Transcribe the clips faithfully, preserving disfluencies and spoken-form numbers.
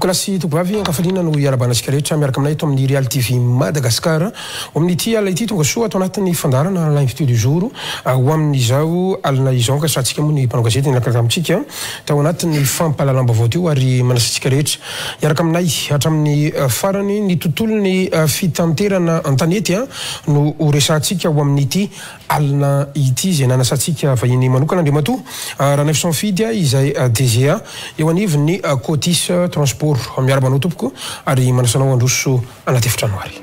Falasy Tobavy ankafaliana no iarabanasika rehetra miaraka aminay eto amin'ny Real T V Madagascar. Ao amin'ity alina ity tonga soa atao anatin'ny fandarana l'invité du jour ho amin'izao alina izao ka satsika moa ny mpanao gazety nakaka amintsika tao anatin'ny fampalalambavao teo ary manasantsika rehetra iaraka aminay hatramin'ny farany ny tontolon'ny fitanterana an-tanety no resantsika ho amin'ity alina ity izay nanasantsika vahiny manokana andria matoa raha neuf cent fidy izay D G A eo anivon'ny Cotis Transport miarabanao tompoko ary manasanao androso anaty efitrano ary.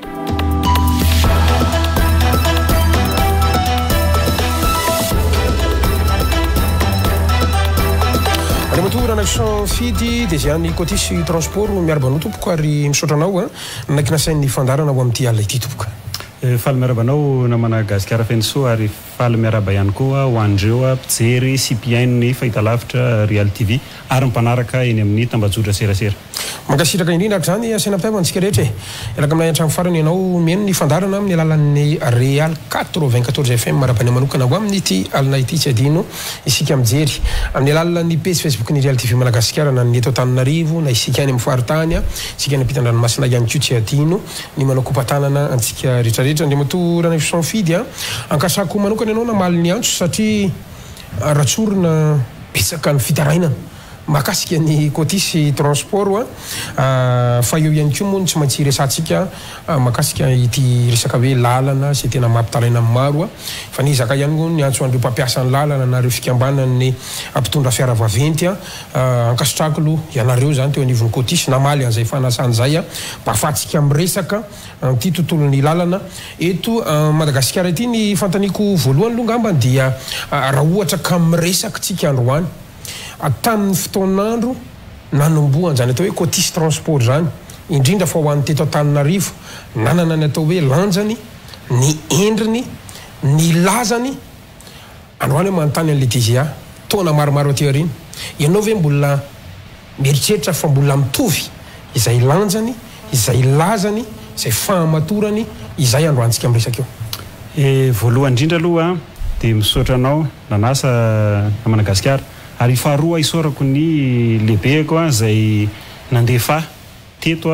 Ary matoa raha neuf cent fidy D G A ny Cotis Transport miarabanao tompoko ary misotranao nanaky nasain'ny fandarana ho amin'ity alina ity tompoko. Faly miarabanao namana Gasikara Fenso ary faly miaraba ihany koa ho andreo mpijery C P I ny fahitalavitra Real T V ary mpanaraka eny amin'ny tambajotran serasera. Mankasitraka indrindra zany asainam-piavana antsika rehetra e. Iaraka aminay an-trano farany ianao mihaino ny fandarana amin'ny alalan'ny Real quatre-vingt-quatorze F M marabany manokana ho amin'ity alina ity tsy adino isika mijery amin'ny alalan'ny page Facebook ny Real T V Madagasikara na ny eto Antananarivo na isika any amin'ny faritany isika any ampitan-dranomasina ihany koa tsy adino ny manao kompatanana antsika rehetrarehetra andria matoa raha neuf cent fidy ankasako manokana ianao namaly ny antso satria ratsorina betsaka ny fitarainana makasika ny Cotis Transport fa eo ihany koa moa tsy maintsy resantsika makasika ity resaka hoe lalana sy tena mampitaraina maro fa ny zaka ihany koa ny antso andreo mpampiasa ny lalana na reo fikambanan'ny mpitondra fiara vaventy ankasitrako aloha ianareo zany teo anivon'ny Cotis namaly an'izay fanasany zay mba ahafahantsika miresaka ty tontolon'ny lalana eto Madagasikara ity ny fantaniko voalohany aloha ngamba dia raha ohatra ka miresaka tsika androany tamin'ny fotoanandro nanomboany zany atao hoe Cotis Transport zany indrindra fa ho an'ny teto Antananarivo nanana ny atao hoe lanjany ny endriny ny lazany androany manontany an'le D G A taona maromaro aty aoriana ianao ve mbola mieritreritra fa mbola mitovy izay lanjany izay lazany izay fahamatorany izay androantsika miresaka eo. Voalohany indrindra aloha dia misaotra anao nanasa namana Gasikara ary faharoa isorako ny lehibeako izay nandefa teto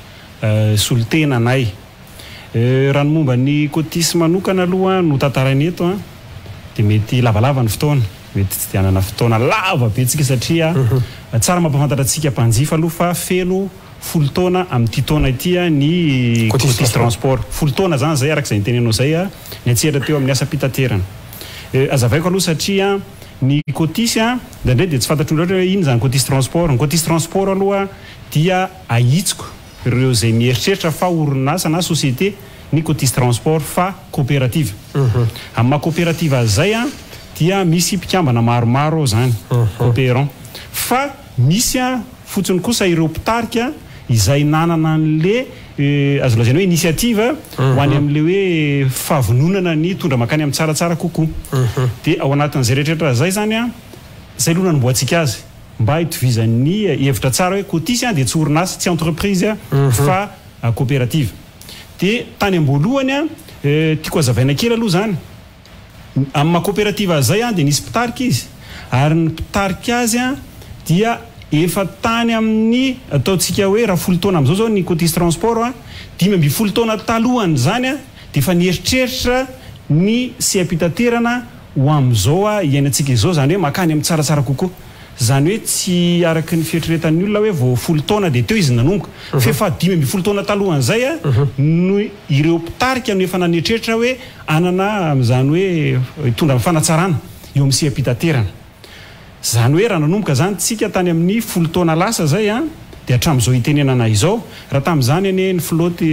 solitena anay raha ny momba ny Cotis manokana aloha no tantarainy eto dia mety lavalava ny fotoana mety tsy dianana fotoana lava be tsika satria tsara mampafantatra antsika mpanjifa aloha fa feno folo taona amin'ity taona ity ny Cotis Transport folo taona zany zay arak'izay nitenenao zay ny atsehatra teo amin'ny asa pitaterana azavaiko aloha satria ny Cotis ndraindray dia tsy fantatro loatra hoe ino zany Cotis Transport ny Cotis Transport aloha dia ahitsiko ireo zay mieritreritra fa orinasa na société ny Cotis Transport fa coopérative amin'ny maha coopérative zay dia misy mpikambana maromaro zany coopérant fa misy fotsiny kosa ireo mpitarika izay nanana an'le azo lazaina hoe initiative ho any amin'le hoe fahavononana ny tondra makany amin'ny tsaratsara kokoa dia ao anatin'izay rehetrarehetra zay zany a zay aloha nanomboantsika azy mba hitovizan'ny hevitra tsara hoe Cotis dia tsy orinasa tsy entreprise fa coopérative dia tany amboalohany a tiako azavaina kely aloha zany amin'ny maha coopérative zay a dia nisy mpitarika izy ary ny mpitarika azy a dia efa tany amin'ny ataontsika hoe raha folo taona amin'izao zao ny Cotis Transport a dimy amby folo taona talohany zany a dia efa nieritreritra ny seha-pitaterana ho amin'izao a iainantsika izao zany hoe makany amin'ny tsaratsara kokoa zany hoe tsy araky ny fieritreretan'ny olona hoe vao folo taona dia teo izy nanomboka fa efa dimy amby folo taona talohany zay a no ireo mpitarika no efa nanietreritra hoe anana zany hoe hitondra amin'ny fanatsarana eo amin'ny seha-pitaterana zany hoe raha nanomboka zany tsika tany amin'ny folo taona lasa zay a dia hatramin'izao hitenenana izao raha tamin'izany ane ny floty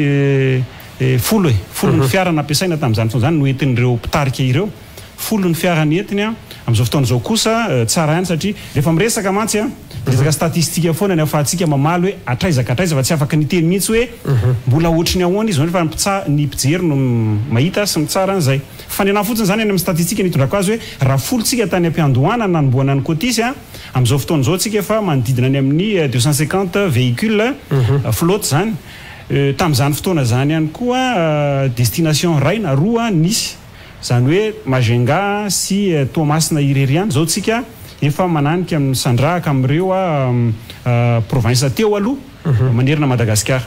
folo e folo ny fiara nampiasaina tamin'izany foana zany no entin'ireo mpitarika ireo folo ny fiara ny entiny a amin'izao fotoana izao kosa tsara ihany satria rehefa miresaka mantsy a resaka statistika foana ny ahafahantsika mamaly hoe atraizaka atraiza fa tsy afaka ny teny mihitsy hoe mbola ohatriny ahoana izy fa ny mpijery no mahita sy mitsara an'izay fa ny anahy fotsiny zany any amin'ny statistika nitondrako azy hoe raha folotsika tany am-piandohana nanomboana ny Cotis a amin'izao fotoana izao tsika efa manodidina any amin'ny deux cent cinquante véhicule flotte zany tamin'izany fotoana zany ihany koa destination ray na roa nisy zany hoe Majunga sy Toamasina Ireriana zao tsika efa mananika amin'ny sandrahaka amin'ireo province teo aloha manerina Madagasikara.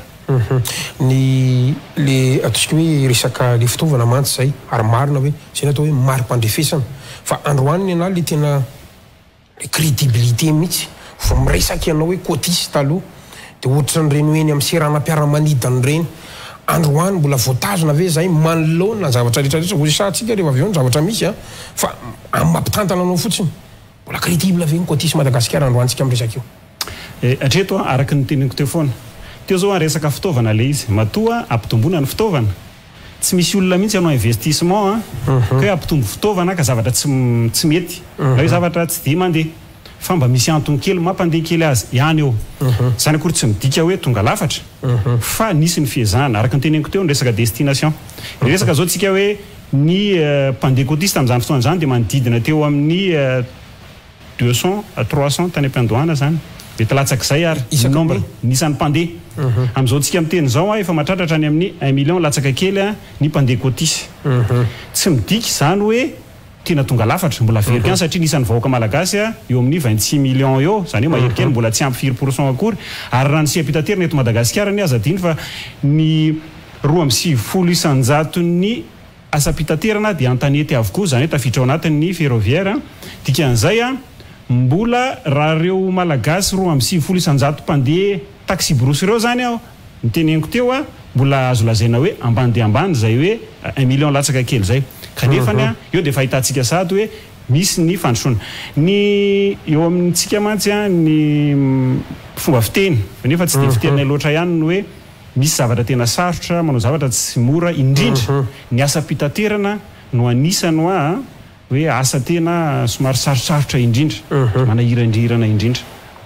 Ny le ataontsika hoe resaka le fitaovana mantsy zay ary marina hoe zay natao hoe mari-pandrefesana fa androaniny ana le tena crédibilité mihitsy fa miresaky ianao hoe cotisy taloha dia ohatra n'ireny hoe eny amin'ny seranam-piaramanidina ireny androany mbola voatazona ve zay manoloana zavatra rehetrarehetra hosatsika rehefa avy eo ny zavatra misy a fa amin'ny mampitantana anao fotsiny mbola crédible ave ny cotisy Madagasikara androantsika amin'ny resaka io. Hatreto araky ny teneniko teo foana teo zao resaka fitaovana le izy matoa ampitomboana ny fitaovana tsy misy olona mihitsy anao investissement a ka hoe ampitombo fitaovana ka zavatra tsy tsy mety na hoe zavatra tsy de mandeha fa mba misy antony kely mampandeha kely azy ihany eo zany akory tsy midika hoe tonga lafatra fa nisy ny fiezahana araky ny teneniko teo ny resaka destination resaka zao tsika hoe ny mpandeha cotiste tamin'izany fotoana zany dia manodidina teo amin'ny deux cent à trois cent tany am-piandohana zany mety latsak'izay ary nombre nisan'ny mpandeha amin'izao tsika miteny zao a efa mahatratratra any amin'ny un million latsaka kely a ny mpandeha cotisy tsy midika zany hoe tena tonga lafatra mbola verika any satria nisan'ny vahoaka malagasy a eo amin'ny vingt-six millions eo zany hoe maherika any mbola tsy ampy firy pourcent akory ary raha ny siapitaterina eto Madagasikara ny aza adiny fa ny roa amby sivifolo isanjato ny asapitaterana dia an-tanety avokoa zany hoe tafiditra ao anatin'ny ferroviaire dikan'izay a mbola raha reo malagasy roa amby sivifolo isanjato mpandeha taxi brosy ireo zany aho niteneniko teo a mbola azo lazaina hoe ambany dia ambany zay hoe un million latsaka kely zay kanefany a eo dia fahitantsika sady hoe misy ny fandrosoana ny eo amintsika mantsy a ny fomba fiteny nefa tsy dia fitenay loatra ihany no hoe misy zavatra tena sarotra manao zavatra tsy mora indrindra ny asa pitaterana no anisany a hoe asa tena somary sarosarotra indrindra manahirandrirana indrindra.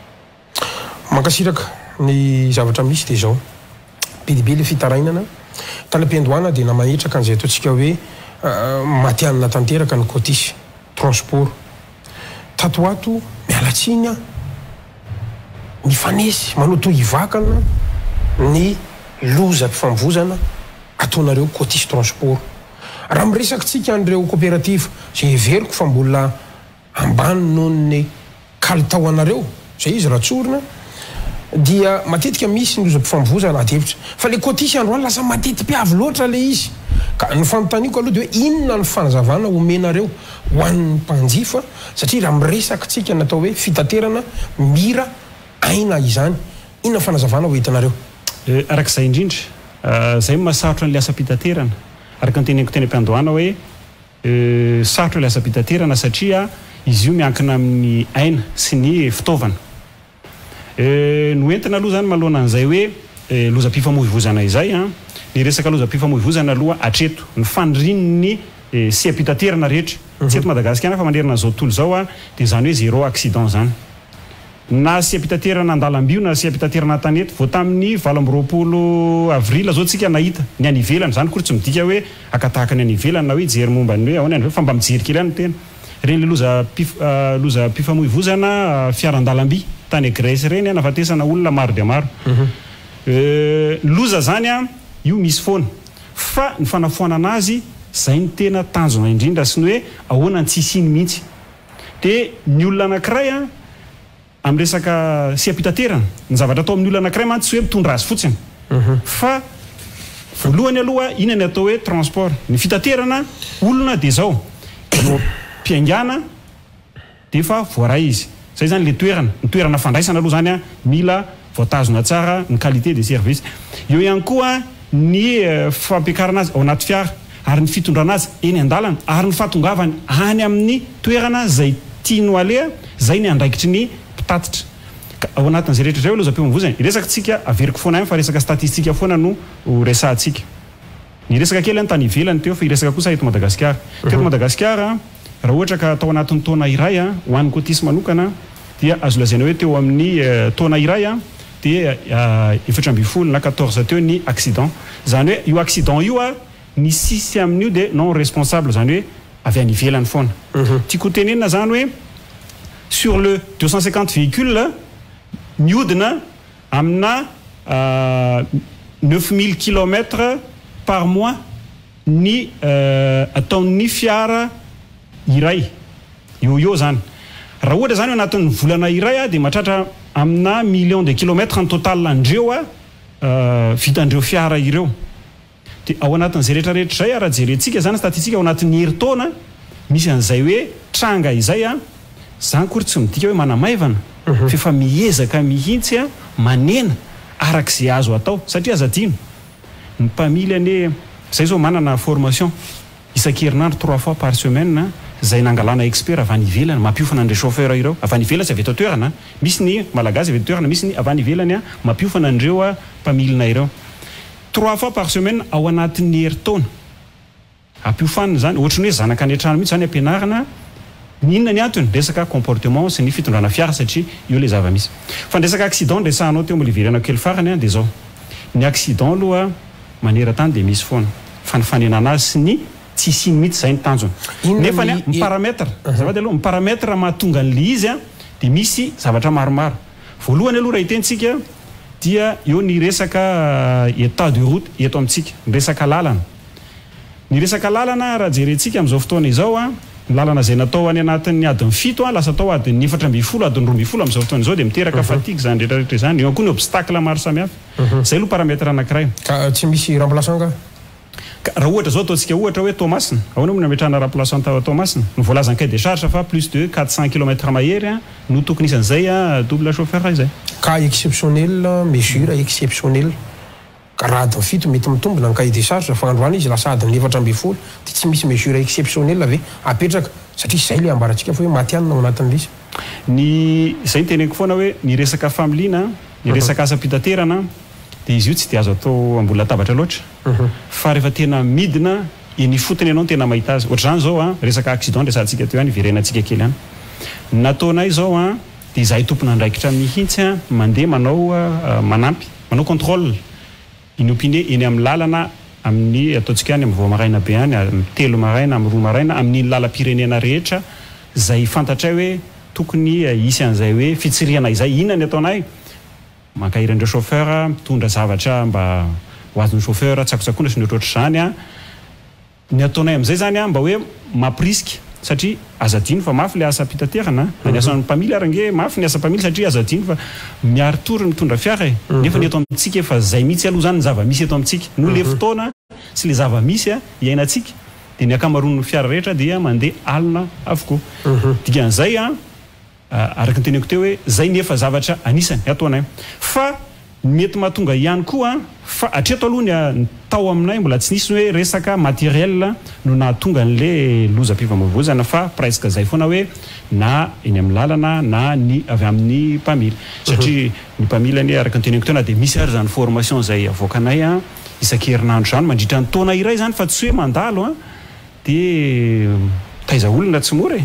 Mankasiraka ny zavatra misy dia zao bedibe le fitarainana tany am-piandohana dia namahitraka an'izay ataontsika hoe matianina tanteraka ny cotisy transport tato ato mialatsiny a mifanesy manao toy hivakana ny loza mpifamvozana ataonareo cotisy transport raha miresaky tsika an'ireo coopérative zay everiko fa mbola ambany noho ny kalitao anareo zay izy raha tsorina dia matetika misy ny loza mpifamvozana adevitra fa le cotisy androany lasa matetipiavy loatra le izy ka ny fanontaniako aloha dia hoe inona ny fanazavana omenareo ho an'ny mpanjifa satria raha miresaky tsika natao hoe fitaterana mira aina izany inona fanazavana ho hitanareo. Arak'izay indrindra zay mahasarotra n'le asa pitaterana araka ny teneniko teny am-piandohana hoe sarotra le asa pitaterana satria izy io miankina amin'ny aina sy ny fitaovana no entina aloha zany malohana an'izay hoe lozam-pifamoivozana izay a ny resaka lozam-pifamoivozana aloha atreto ny fanirinin'ny siapitaterana rehetra tsy eto Madagasikara fa manerina an'izao tontolo zao a dia zany hoe zéro accident zany na siapitaterana andalam-bio na siapitaterana tanety vao tamin'ny valo amby roapolo avrila zao tsika nahita ny any ivelany zany kory tsy midika hoe akatahaka ny any ivelany na hoe jery momba ny hoe ahoana any fa mba mijery kely any tena reny le loza loza mpifamoivozana fiaran-dalam-by tany Grèce reny nafatesana olona maro dia maro loza zany a io misy foana fa ny fanafoanana azy zay ny tena tanjona indrindra sy ny hoe ahoana ny tsisiny mihitsy dia ny olona anankiray a amin'ny resaka siapitaterana ny zavatra atao amin'ny olona anankiray mantsy tsy hoe mitondra azy fotsiny fa voalohany aloha ina ny atao hoe transport ny fitaterana olona dia zao no mpiaingana dia efa voaray izy zay zany le toerana ny toerana fandraisana aloha zany a mila voatazona tsara ny qualité de service eo ihany koa ny fampiakarana azy ao anaty fiara ary ny fitondrana azy eny an-dalana ary ny fahatongavany any amin'ny toerana zay tiano alea zay ny andraikitry ny mpitatitra ao anatin'izay rehetra zay hoe lozam-pifamoivozana iresaka tsika averiko foana any fa resaka statistika foana no resahantsika ny resaka kely any tany ivelany teo fa iresaka kosa eto Madagasikara teto Madagasikara raha ohatra ka atao anatin'ny taona iray a ho an'ny cotisy manokana dia azo lazaina hoe teo amin'ny taona iray a dia efatra amby folo na quatorze teo ny accident zany hoe io accident io a ny sisy amin'io dia non responsable zany hoe avy any ivelany foana tiako tenenina zany hoe sur le deux cent cinquante véhicules mihodina amina neuf mille kilomètres par mois ny ataon'ny fiara iray io io zany raha ohatra zany anatin'ny volana iray a dia mahatratra amina million de kilomètres en total andreo a vitandreo fiara ireo. Dia ao anatin'izay rehetrarehetra izay raha jerentsika zany statistika ao anatin'ny herintaona misy an'izay hoe tranga izay a zany kory tsy midika hoe manamaivana fa efa miezaka mihitsy a manena arak'izay azo atao satria aza dino ny mpamily ane zay zao manana formation isan-kerinandro trois fois par semaine zay nangalana expert avy any ivelany mampiofana an'ireo chauffeur ireo avy any ivelany sy avy eto toerana misy ny malagasy avy eto toerana misy ny avy any ivelany a mampiofana an'ireo a mpamilina ireo trois fois par semaine ao anatin'ny herintaona ampiofanina zany ohatrany hoe zanaka any an-trano mihitsy zany ampianarana ninona ny antony resaka comportement sy ny fitondrana fiara satria io le zava-misy fa ny resaka accident resahanao teo moliverana kely farany a dia zao ny accident aloha manera-tany dia misy foana fa ny fanenana azy sy ny tsy isiny mihitsy zay ny tanjony nefa ny ny paramètre zavady aloha ny paramètre mahatonga an'le izy a dia misy zavatra maromaro voalohany aloha raha hitentsika dia eo ny resaka état de route eto amintsika ny resaka lalana ny resaka lalana raha jerentsika amin'izao fotoana izao a ny lalana zay natao any anatin'ny adiny fito a lasa atao adiny efatra amby folo adiny roa amby folo amin'izao fotoana izao dia miteraka fatigue zany rehetrarehetra zany eo koa ny obstacle maro samihafa zay aloha paramètre anankiray ka tsy misy remplaçant ka raha ohatra zao ataontsika ohatra hoe Thomasina ahoana moa nametrahana remplaçant tao Thomasina ny voalazany cahier de charge fa plus de quatre cents kilomètres mahery a no tokony isan'izay a double chauffeur izay ka exceptionnel mesure exceptionnel ka raha adiny fito mety mitombona ny cahier de charge fa androany izy lasa adiny efatra amby folo dia tsy misy mesure exceptionnel ave apetraka satria zay le ambaratsika fa hoe maty anina ao anatin'l'izy ny zay ny teneniko foana hoe ny resaka familiana ny resaka asa pitaterana dia izy io tsy dia azo atao ambola tabatra loatra fa rehefa tena midina ny fotony ianao tena mahita azy ohatra zany zao a resaka accident resantsika teo any iverenantsika kely any nataonay zao a dia izahay tompona andraikitra mihitsy a mandeha manao manampy manao contrôle inopiné eny amin'ny lalana amin'ny ataontsika any amin'ny voamaraina be any amin'ny telo maraina amin'ny roa maraina amin'ny lalam-pirenena rehetra zay fantatray hoe tokony isy an'izay hoe fitsiriana izay inona ny ataonay mankahirandreo chauffeur mitondra zavatra mba ho azon'ny chauffeur tsakotsakoana sy ny ohatrohatra zany a ny ataonay amin'izay zany a mba hoe mampiriska satria azadino fa mafy le asa pitaterana ny asan'ny mpamily arange mafy ny asa mpamily satria azadino fa miary tory mitondra fiara e nefa ny eto amintsika efa zay mihitsy aloha zany ny zava-misy eto amintsika no le fotoana sy le zava-misy a iainantsika dia ny akamaroan'ny fiara rehetra dia mandeha alina avokoa dikan'izay a araka ny teneko teo hoe zay nefa zavatra anisany ataonay fa mety mahatonga ihany koa fa atreto aloha ny tao aminay mbola tsy nisy hoe resaka matériel no nahatonga an'le lozam-pifamoivoizana fa presque zay foana hoe na eny amin'ny lalana na ny avy amin'ny mpamily satria ny mpamily any araka ny teneniko teo na dia misy ary zany formation zay avoakanay a isan-kerinandro zany mandritra ny taona iray zany fa tsy hoe mandalo a dia taiza olona tsy mora e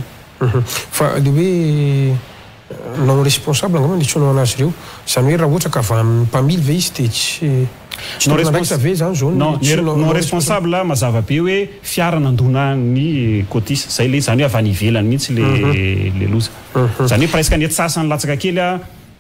fa le hoe non responsable angamba nitsonao anazy ireo zany hoe raha ohatra ka avy amin'ny mpamily ve izy dia tsy ve zany zao non responsable mazava be hoe fiara nandona ny cotise zay le zany hoe avy any ivelany mihitsy le le loza zany hoe presque ny etsasany latsaka kely a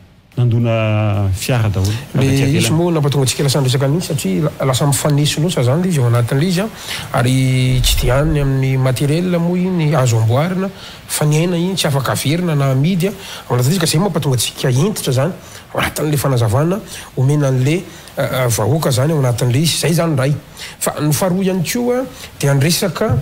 nandona fiara daholo le izy moa nampatonga antsika lasa andresaka an'iny satria lasa mifanesy loatra zany izy ao anatin'le izy a ary tsy dia any amin'ny matériel moa iny azo amboarina fa ny aina iny tsy afaka averina na amidy a ao anatin'izy ka zay mampatonga antsika entitra zany ao anatin'le fanazavana omena an'le vahoaka zany ao anatin'le izy zay zany ray fa ny faharoa ihany koa dia andresaka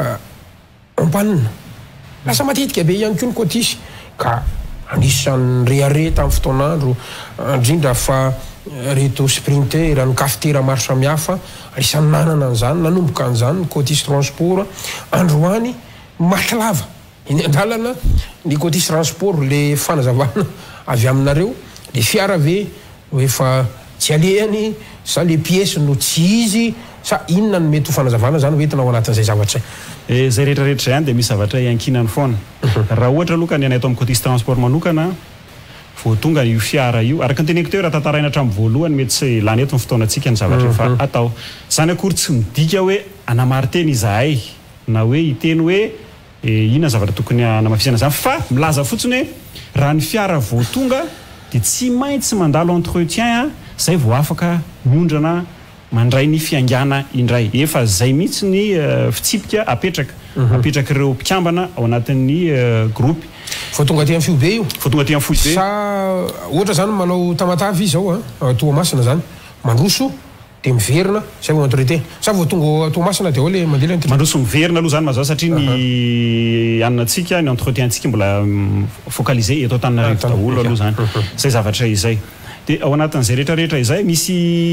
ampanina lasa matetika be ihany koa ny kotisy ka anisan'ny rehare tamin'ny fotoanandro indrindra fa reto sprinter ny cafetera maro samihafa anisan'ny nanana an'izany nanomboka an'izany ny cotis transport androany matlava eny an-dalana ny cotis transport le fanazavana avy aminareo le fiara ve efa tsy alehany sa le pièce no tsy izy sa inona no mety ho fanazavana zany hoentina ao anatin'izay zavatra e zay rehetrarehetra zany dia misy zavatra iankinany foana raha ohatra aloha ny anay ato amin'ny cotis transport manokana vao tonga io fiara io araka ny teneniko teo raha tantaraina hatramin'ny voalohany mety tsy lany eto ny fotoanantsika ny zavatra efa atao zany akory tsy midika hoe anamary-teny izahay na hoe hiteny hoe inona zavatra tokony anamafisana zany fa milaza fotsiny hoe raha ny fiara vao tonga dia tsy maintsy mandalo entretien zay vao afaka miondrana mandray ny fiangana indray efa zay mihitsy ny fitsipika apetraka apetraka ireo mpikambana ao anatin'ny gropy fa tonga aty amin'ny fiobe io fa tonga aty amin'ny foibe sa ohatra zany manao tamatavy izy zao a toamasina zany mandroso de miverina zay vao autorité sa vao tonga toamasina de ao le mandeha mandroso miverina aloha zany mazao satria ny aninatsika ny entretien-tsika mbola focalisé eto Antananarivo daholo aloha zany zay zavatra izay de ao anatin'izay rehetrarehetra izay misy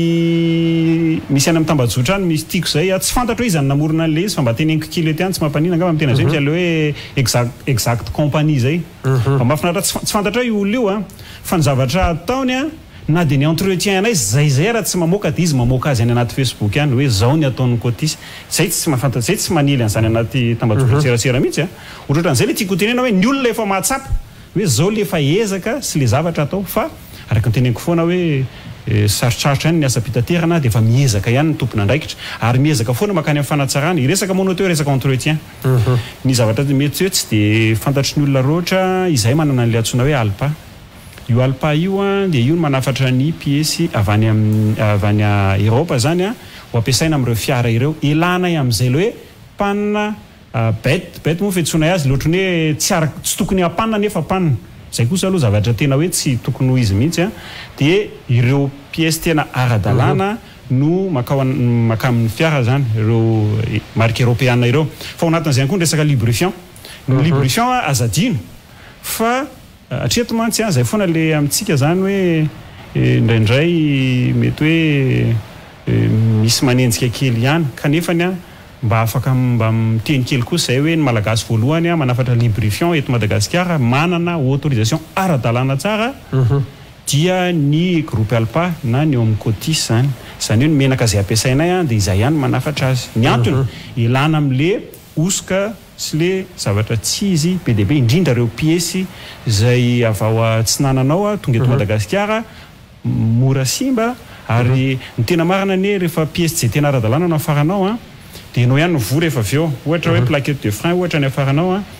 misy any amin'ny tambazotra any misy tiako zay tsy fantatra hoe izy any namorona an'le izy fa mba teneniko kely ety any tsy mampanina angamba mitena zay misy ale hoe exact exact compagnie zay fa mahafinaritra tsy fantatra io olona io a fa ny zavatra ataony a na de ny entretien anay zay zay raha tsy mamoaka de izy mamoaka azy any anaty Facebook any hoe zao ny ataony kotisy zay tsy mahafantatra zay tsy manily an'izany anaty tambazotra serasera mihitsy a ohatrohatran'izay le tiako tenena hoe ny olona efa mahatsapa hoe zao le efa ezaka sy le zavatra atao fa araka ny teneniko foana hoe sarotsarotra ihany ny asa pitaterana de efa miezaka ihany ny tompona andraikitra ary miezaka foana makany amin'ny fanatsarana iresaka monoteur resaka entretien ny zavatra mety hoe tsy de fantatry ny olona roatra izay manana an'le antsoina hoe alpa io alpa io a de io no manafatra ny piesy avany amin'ny avany a Europe zany a ho ampiasaina amin'ireo fiara ireo elana amin'izay le hoe panna bête bête moa fetsona azy loatra ny hoe tsy ara tsy tokony apanna nefa panna zay kosa aloha zavatra tena hoe tsy tokony ho izy mihitsy a de ireo pièces tena ara-dalàna no makao maka amin'ny fiara zany ireo marque européenne ireo fa ao anatin'izay koa ny resaka lubrifiant ny lubrifiant azadino fa atreto mantsy a zay foana le amintsika zany hoe indraindray mety hoe misy manenjika kely ihany kanefany a mba afaka mba miteny kely kosa zay hoe ny malagasy voalohany a manafatra lubrifiant eto Madagasikara manana autorisation ara-dalàna tsara dia ny groupe Alpa na ny eo amin'ny Cotis zany zany hoe ny menaka zay ampiasainay a de izay ihany manafatra azy ny antony ilana amin'le oska sy le zavatra tsy izy be de be indrindra reo piesy zay avao atsinananao a tonga eto Madagasikara mora simba ary ny tena marina ny rehefa piesy zay tena ara-dalàna no afaranao a de enao ihany vory efa avy eo ohatra hoe plaquette de frein ohatra ny afaranao a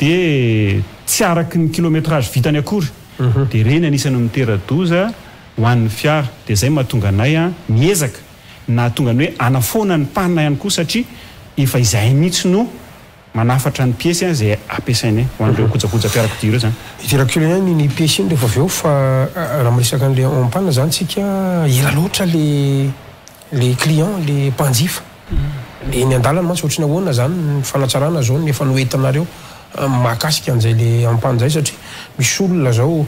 de tsy araky ny kilométrage vitany akory de reny anisany mitera-doza ho an'ny fiara de zay mahatonga anay a miezaka na tonga ny hoe anafoana ny panina ihany koa satria efa izay mihitsy no manafatra ny piesy a zay ampiasainay ho an'ireo kojakoja fiarakodia ireo zany itirakilo ihany ny piesy iny rehefa avy eo fa raha miresaka an'le empanna zany tsika ela loatra le le client le mpanjifa le ny andalana mantsy ohatrany ahoana zany ny fanatsarana zao ny efa noentanareo mahakasika an'izay le empanna zay satria misy olona zao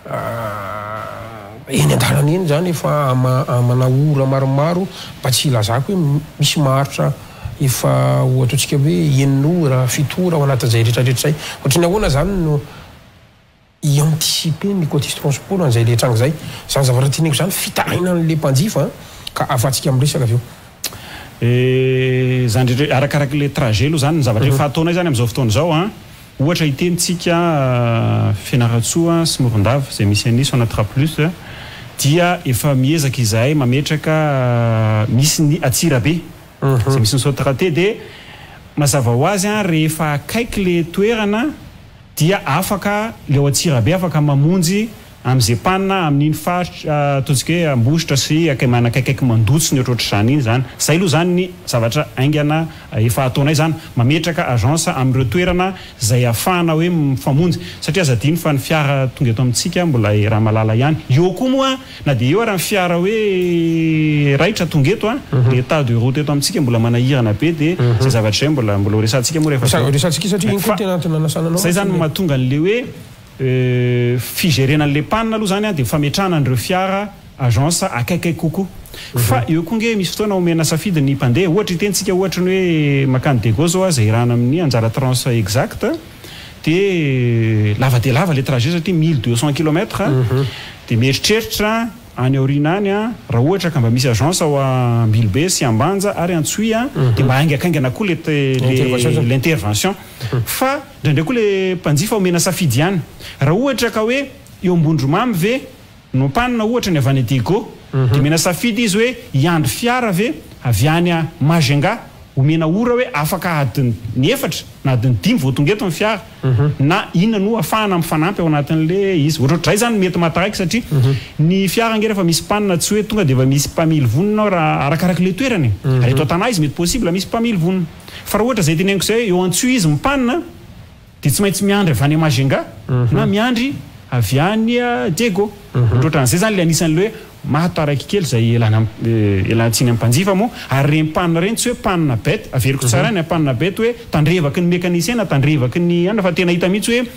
eny andalana eny zany efa amana ora maromaro mba tsy ilazako hoe misy maharitra efa ohatra antsika hoe enin'ora fitora ao anatin'izay rehetrarehetra zay ohatrany ahoana zany no ianticiper ny Cotis transport an'izay le tranga zay zany zavatra teneko zany fitahina an'le mpanjifa ka afatsika am'resaka avy eo zany rehetra arakaraky le trajet aloha zany ny zavatra efa ataonay zany amin'izao fotoana zao a ohatra hitentsika Fianaratsoa sy Morondava zay misy anisy Sonatra plus dia efa miezaka izahay mametraka misy ny Atsirabe zay misy ny Sotraté de mazava ho azy a rehefa akaiky le toerana dia afaka le ao Atsirabe afaka mamonjy am'izay panina amin'iny faritra ataontsika hoe ambositra sy akay manakaikaiky mandotsy ny ohatrohatra zany iny zany zay aloha zany ny zavatra aingana efa ataonay zany mametraka agence amin'ireo toerana zay ahafahana hoe mifamonjy satria azadiny fa ny fiara tonga eto amintsika mbola raha malala ihany eo koa moa na de eo raha ny fiara hoe raitra tonga eto a le état de route eto amintsika mbola manahirana be de zay zavatra zay mbola mbola resantsika moa rehefa resantsika satria iny koa tena antony nasananao zay zany mahatonga an'le hoe figerenan'le panina aloha zany a de fametrahana an'ireo fiara agence akaikaiky kokoa fa eo koa nge misy fotoana omena safidy ny mpandeha ohatra itentsika ohatra ny hoe makany Dego zao a zay irana amin'ny anjara transe exact de lava de lava le trajet satria mille deux cents kilomètres de mieritreritra any aorina any a raha ohatra ka mba misy agence ao Ambilobe sy Ambanja ary Antsoy a de mba aingakaingana koa le l'intervention fa ndraindray koa le mpanjifa omena safidy ihany raha ohatra ka hoe eo Ambondromamy ve no panina ohatra ny avany Dego de mena safidy izy hoe iandry fiara ve avy any a Majunga omena ora hoe afaka adiny ny efatra na adiny dimy vao tonga eto ny fiara na inona no afahana mifanampy ao anatin'le izy ohatrohatray zany mety mataraiky satria ny fiara nge rehefa misy panina tsy hoe tonga dia efa misy mpamily vonina ao raha arakaraka le toerany ary eto an-tanà izy mety possible misy mpamily vonina fa raha ohatra zay teneniko zay eo an-tsoa izy mipanina dia tsy maintsy miandry avy any Majunga na miandry avy any Diego ohatrohatran'izay zany le anisan'le hoe mahataraiky kely zay elana elantsiny amin'ny mpanjifa moa ary reny panina reny tsy hoe panina bety averiko tsara ny panina bety hoe tandrevaky ny mécanicien na tandrevaky ny ana fa tena hita mihitsy hoe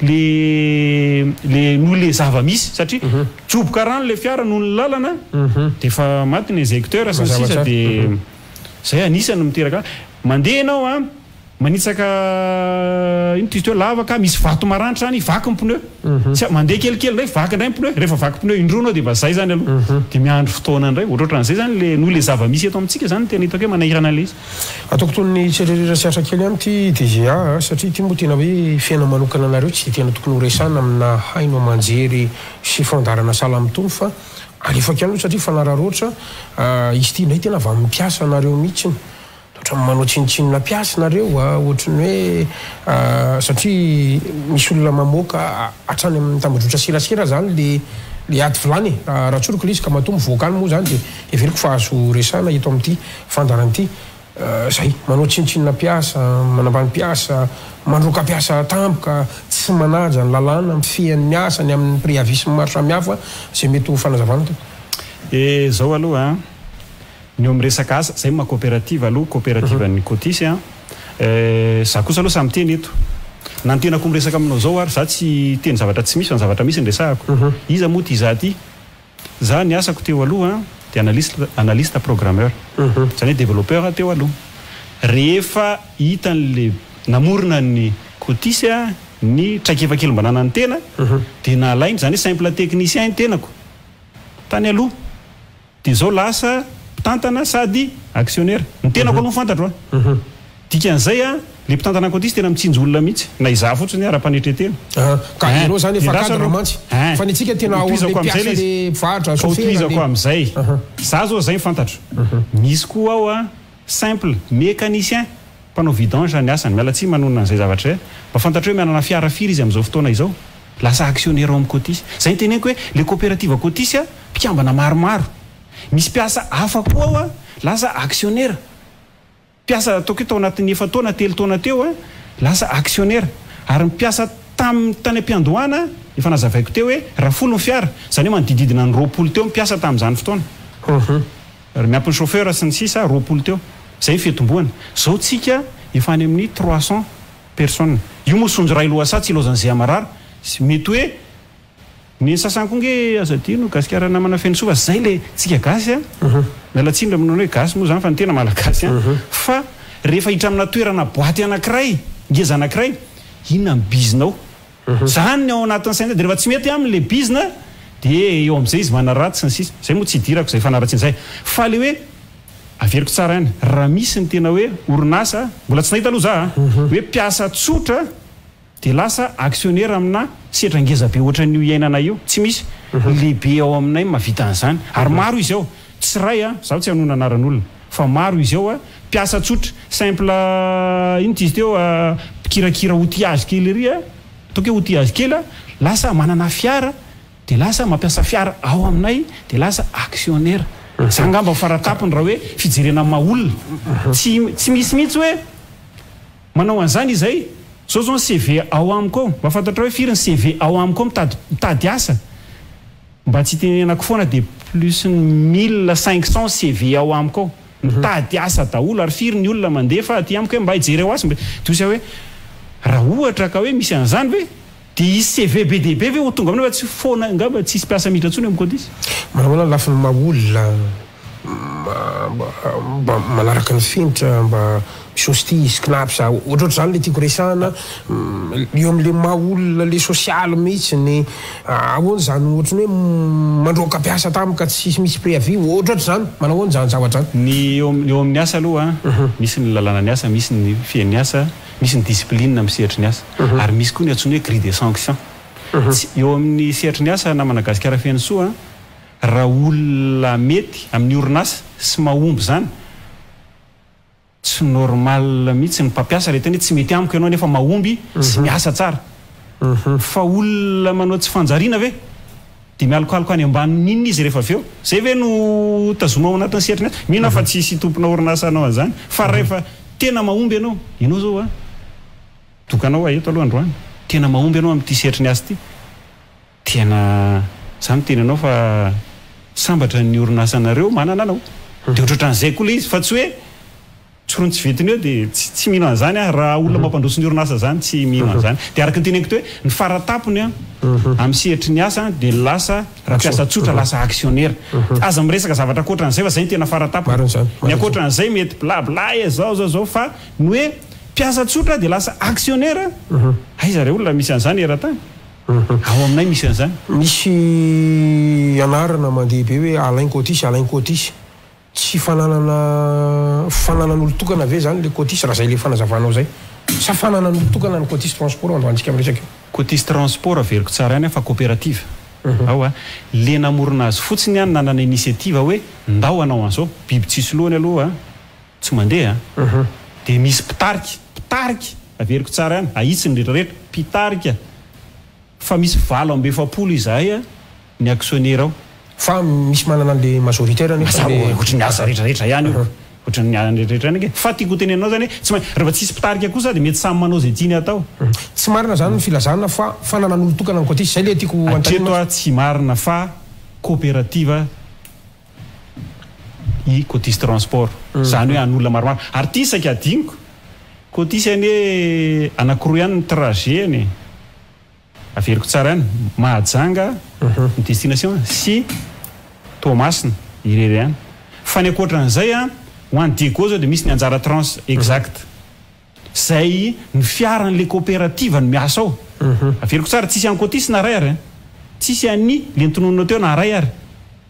le le no le zava-misy satria joboka rano le fiara noho ny lalana dia efa maty ny exécuteur sy ny sisa dia zay anisany miteraka mandeha ianao a manitsaka ino ty hoe lavaka misy vato maranitra any vaky ny pneu tsy mandeha kelikely ndray vaky indray ny pneu rehefa vaky pneu indroanao dia mba zay zany aloha dia miandro fotoana indray ohatrohatran'izay zany le no le zava-misy eto amintsika zany tena hitako hoe manahirana le izy ataoko toy ny tsererera siatra kely any ty D G A satria ty moa tena hoe fiaina manokana anareo tsy tena tokony ho resana amina haino manjery sy fandarana sahala mitony fa alefaka ihany aloha satria fanararoatra izy ty ndray tena avy mampiasa anareo mihitsiny manao tsinitsinina piasy nareo ohatrany hoe satria misy olona mamoaka hatrany amin'ny tambadrotra serasera zany le le ady vilany raha tsoroko le izy ka matombo voaka any moa zany dia everiko fa azo resana eto amin'ity fandaran'ity zay manao tsinitsinina piasa manambany piasa mandroka piasa tampoka tsy manaja ny lalàna mifian'ny asany amin'ny préavis maro samihafa zay mety ho fanazavana to e zao aloha ny eo miresaka asa zay maha coopérative aloha coopérative ny Cotis a za kosa aloha samy teny eto na ny tenako miresaka aminao zao ary za tsy teny zavatra tsy misy fa ny zavatra misy ny resahako iza moa ty za ty za ny asako teo aloha dia analyste analyste programmeur zany hoe développeur teo aloha rehefa hitan'le namorona ny Cotis a ny traikefa kely mba nanany tena dia nalainy zany hoe simple technicien ny tenako tany aloha dia zao lasa mpitantana sady actionnaire ny tenako aloha fantatro a dikan'izay a le mpitantana Cotis tena mitsinjo olona mihitsy na izaha fotsiny ara-panetretena ka ianao zany efa cadre mantsy fa ny tsika tena ao am'le piasa le mpivarotra chauffeur amin'izay za zao zay fantatro misy koa ao a simple mécanicien mpanao vidange ny asany miala tsy manonona an'izay zavatra zay mba fantatro hoe manana fiara firy izy amin'izao fotoana izao lasa actionnaire ao amin'ny Cotis zay ny teneniko hoe le coopérative Cotis a mpikambana maromaro misy piasa hafa koa ao a lasa actionnaire piasa ataoko tao anatin'ny efa taona telo taona teo a lasa actionnaire ary mipiasa tamin'ny tany am-piandohana efa nazavaiko teo hoe raha folo ny fiara zany hoe manodididina ny roapolo teo mipiasa tamin'izany fotoana ary miampy ny chauffeur sy ny sisa roapolo teo zay fitomboana zao tsika efa any amin'ny trois cent personnes io moa sonjo ray loasa tsy ilozan'izay amarara mety hoe ny sasany koa nge azadino gasikara namana feno soa zay le tsika gasy a mialatsindra aminao hoe gasy moa zany fa ny tena malagasy a fa rehefa hitra amina toerana boaty anankiray ngeza anankiray inona ny bizinao zany ny ao anatin'ny saina dia rehefa tsy mety amin'le bizina dia eo amin'izay izy manaraty sy ny sisa zay moa tsy hidirako zay fanaratsy n'izay fa le hoe averiko tsara ihany raha misy ny tena hoe orinasa mbola tsy nahita aloha za hoe piasa tsotra dia lasa actionnaire amina setra ngeza be ohatran'io iainana io tsy misy lehibe ao aminay mavita an'izany ary maro izy ao tsy ray a zaho tsy hanona anaran'olona fa maro izy ao a piasa tsotra simple ino ty izy teo mpikirakira outillage kely ry a ataoko hoe outillage kely a lasa manana fiara dia lasa mampiasa fiara ao aminay dia lasa actionnaire za ngamba faratapony raha hoe fijerena maolona tsy tsy misy mihitsy hoe manao an'izany izay zao zao ny C V ao amiko ao mba fantatra hoe firy ny C V ao amiko ao mitady mitady asa mba tsy tenenako foana dia plus ny mille cinq cent C V ao amiko ao mitady asa daholo ary firy ny olona mandefa aty amiko hoe mba hijery ao asa tosa hoe raha ohatra ka hoe misy an'izany ve dia izy C V be dia be ve ho tonga aminao fa tsy foana ngamba tsisy piasa mihitra ntsony amin'ny Cotis manao hoe lafiny maolona mba manaraka ny finitra mba solstice knapsa ohatroatra zany le tiako resahana eo amin'le maolona le sosialy mihitsy ny ahoana zany ohatrany hoe mandroaka piasa tamika tsisy misy préavis ohatroatra zany manao ahoana zany zavatra zany ny eo eo amin'ny asa aloha misy ny lalàna ny asa misy ny fiain'ny asa misy ny discipline amin'ny sehatry ny asa ary misy koa ny antsoiny hoe grille de sanction eo amin'ny sehatry ny asa na managasikara fiain'ny soa raha olona mety amin'ny orinasa sy mahomby zany tsy normal mihitsy ny mpampiasa rehetra ny tsy mety amiko ianao nefa mahomby sy miasa tsara fa olona manao tsy fanjariana ve dia mialokaloka any ambanin'inona izy rehefa aveo zay ve no tazomao anatin'ny sehatriny azy mihina fa tsisy tompona orinasa anao an'izany fa rehefa tena mahomby ianao ianao zao a dokanao eto aloha androany tena mahomby ianao amin'ity sehatriny azy ity tena za miteny anao fa sambatra ny orinasa anareo manana anao dia ohatrohatran'izay koa le izy fa tsy hoe tsorony tsy vetiny eo dia tsy mino an'izany a raha olona mampandroso ny orinasa zany tsy mino an'izany dia araka ny teneniko to hoe ny faratapony a amin'ny sehatry ny asa dia lasa raha mpiasa tsotra lasa actionnaire aza miresaka zavatra akoatran'izay fa zay ny tena faratapony ny akoatran'izay mety blabla e zao zao zao fa ny hoe mpiasa tsotra dia lasa actionnaire aiza re olona misy an'izany eran-tany ao aminay misy an'izany misy anarana mandeha be hoe alain cotisy alain cotisy tsy fananana fananan'olo tokana ave zany le cotisy raha zay le fanazavanao zay sa fananan'olo tokana ny cotisy transport androantsika miresaka cotisy transport averiko tsara any fa coopérative ao a le namorona azy fotsiny any nanana initiative hoe ndao anao an'izao biby tsisy lohany aloha tsy mandeha dia misy pitariky pitariky averiko tsara any ahitsy ny rehetrarehetra pitarika fa misy valo amby efapolo izahay a ny actionnaire ao fa misy manana an'le majoritaire ohatry ny asa rehetrarehetra ihany io ohatry ny rehetrarehetra any ke fa tiako tenenao zany hoe tsy mahay rehefa tsisy pitarika kosa dia mety samy manao zay tiany atao tsy marina zany ny filazana fa fananan'olo tokana ny cotisy zay le tiako atreto a tsy marina fa coopérative i cotisy transport zany hoe an'olona maromaro ary ty isaky adiniko cotisy any hoe anankiroa ihany ny trajet any averiko tsara ihany mahajanga ny destination sy tomasina irery ihany fa ny akoatran'izay a ho any diego zao dia misy ny anjara trans exact zay ny fiaran'le coopérative ny miasa ao averiko tsara tsisy any cotisy na ray ary tsisy any le ntononona teo na ray ary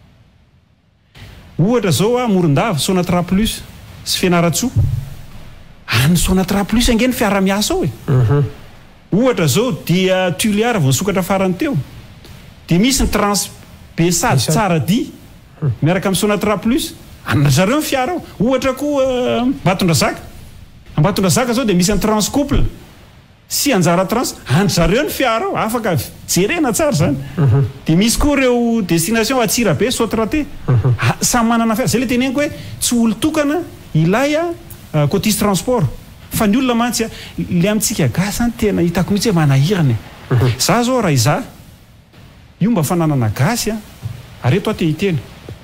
ohatra zao a morondava sonatra plus sy fianaratsoa any sonatra plus ange ny fiara-miasa ao e ohatra zao dia tuliara vao nisokatra farany teo dia misy ny transbesady tsara di miaraka amin'ny sonatra plus anazareo ny fiara ao ohatra koa Mbatondrazaka Mbatondrazaka zao dia misy ny transcouple sy anjara trans anzareo ny fiara ao afaka jerena tsara zany dia misy koa ireo destination Atsirabe Sotraté samy manana fiara zay le teneniko hoe tsy olo tokana ilay a cotisy transport fa ny olona mantsy a le amintsika gasy any tena hitako mihitsy hoe manahirana za zao raha iza io mba fananana gasy a ary eto aty hiteny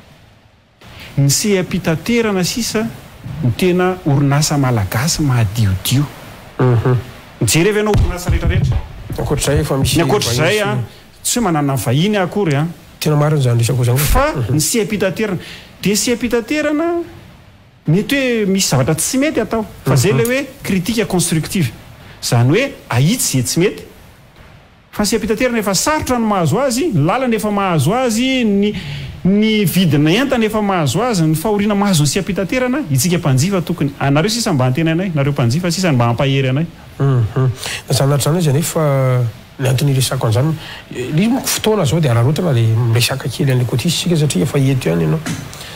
ny seham-pitaterana sisa ny tena orinasa malagasy mahadiodio mijery anao orinasa rehetrarehetra akoatr'izay fa misy ny akoatr'izay a tsy hoe manana vahiny akory a tena marina zany resako zany fa ny seham-pitaterana dia seham-pitaterana mety hoe misy zavatra tsy mety atao fa zay le hoe critique constructive zany hoe ahitsy zay tsy mety fa seham-pitaterana efa sarotra ny mahazo azy ny lalana efa mahazo azy ny ny vidina entana efa mahazo azy ny fahoriana mahazo ny seham-pitaterana itsika mpanjifa tokony anareo sisa mba antena anay nareo mpanjifa sisa mba hampahery anay zanatra zany izy anefa ny antony resako an'izany izy moko fotoana zao dia ararotana le miresaka kely an'le cotisy sika satria efa eto ihany ianao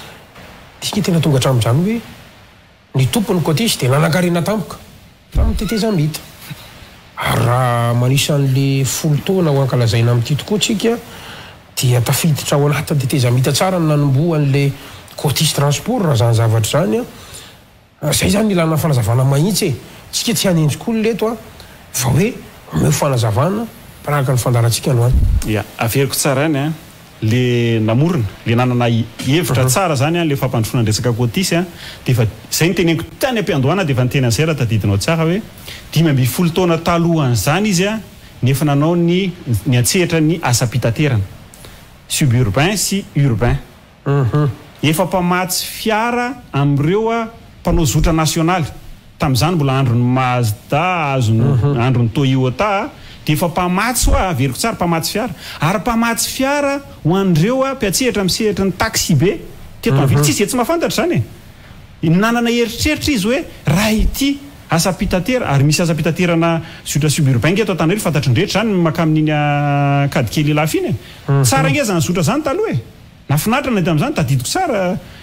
tika tena tonga hatramin'izany hoe ny tompony cotisy dia nanankarena tampoka tamin'ny tetezamita ary raha manisan'le folo taona ho ankalazaina amin'ity tokoa tsika dia tafiditra ao anatin'ny tetezamita tsara ny nanomboan'le cotisy transport raha zany zavatra zany a zay zany ilana fanazavana mahitsy e tsika tsy hanenjy koa leto a fa hoe omeo fanazavana mpanaraka ny fandarantsika androany ia averiko tsara any a le namorona le nanana hevitra tsara zany a le fampandrofona ny resaka cotisy a dia efa zay ny teneniko tany am-piandohana dia efa ny tena zay raha tadidinao tsara hoe dimy amby folo taona talohan'izany izy a nefa nanao ny ny atsehatra ny asa-pitaterana suburbain sy urbain efa mpamatsy fiara amin'ireo a mpanao zotra nasionaly tamin'izany mbola androny Mazda azony androny Toyota dia efa mpamatsy hoa averiko tsara mpamatsy fiara ary mpamatsy fiara ho an'ireo a mpiatsehatra misehatra ny taxi be teto avily tsisy e tsy mahafantatra zany e nanana heritreritra izy hoe raha ity asa-pitatera ary misy asa-pitaterana zotra suburbain nge ato Antananarivo fantatry ny rehetra zany maka amin'iny kady kely lafiny e tsara nge zany zotra zany taloha e nafinaritra na tamin'izany tadidiko tsara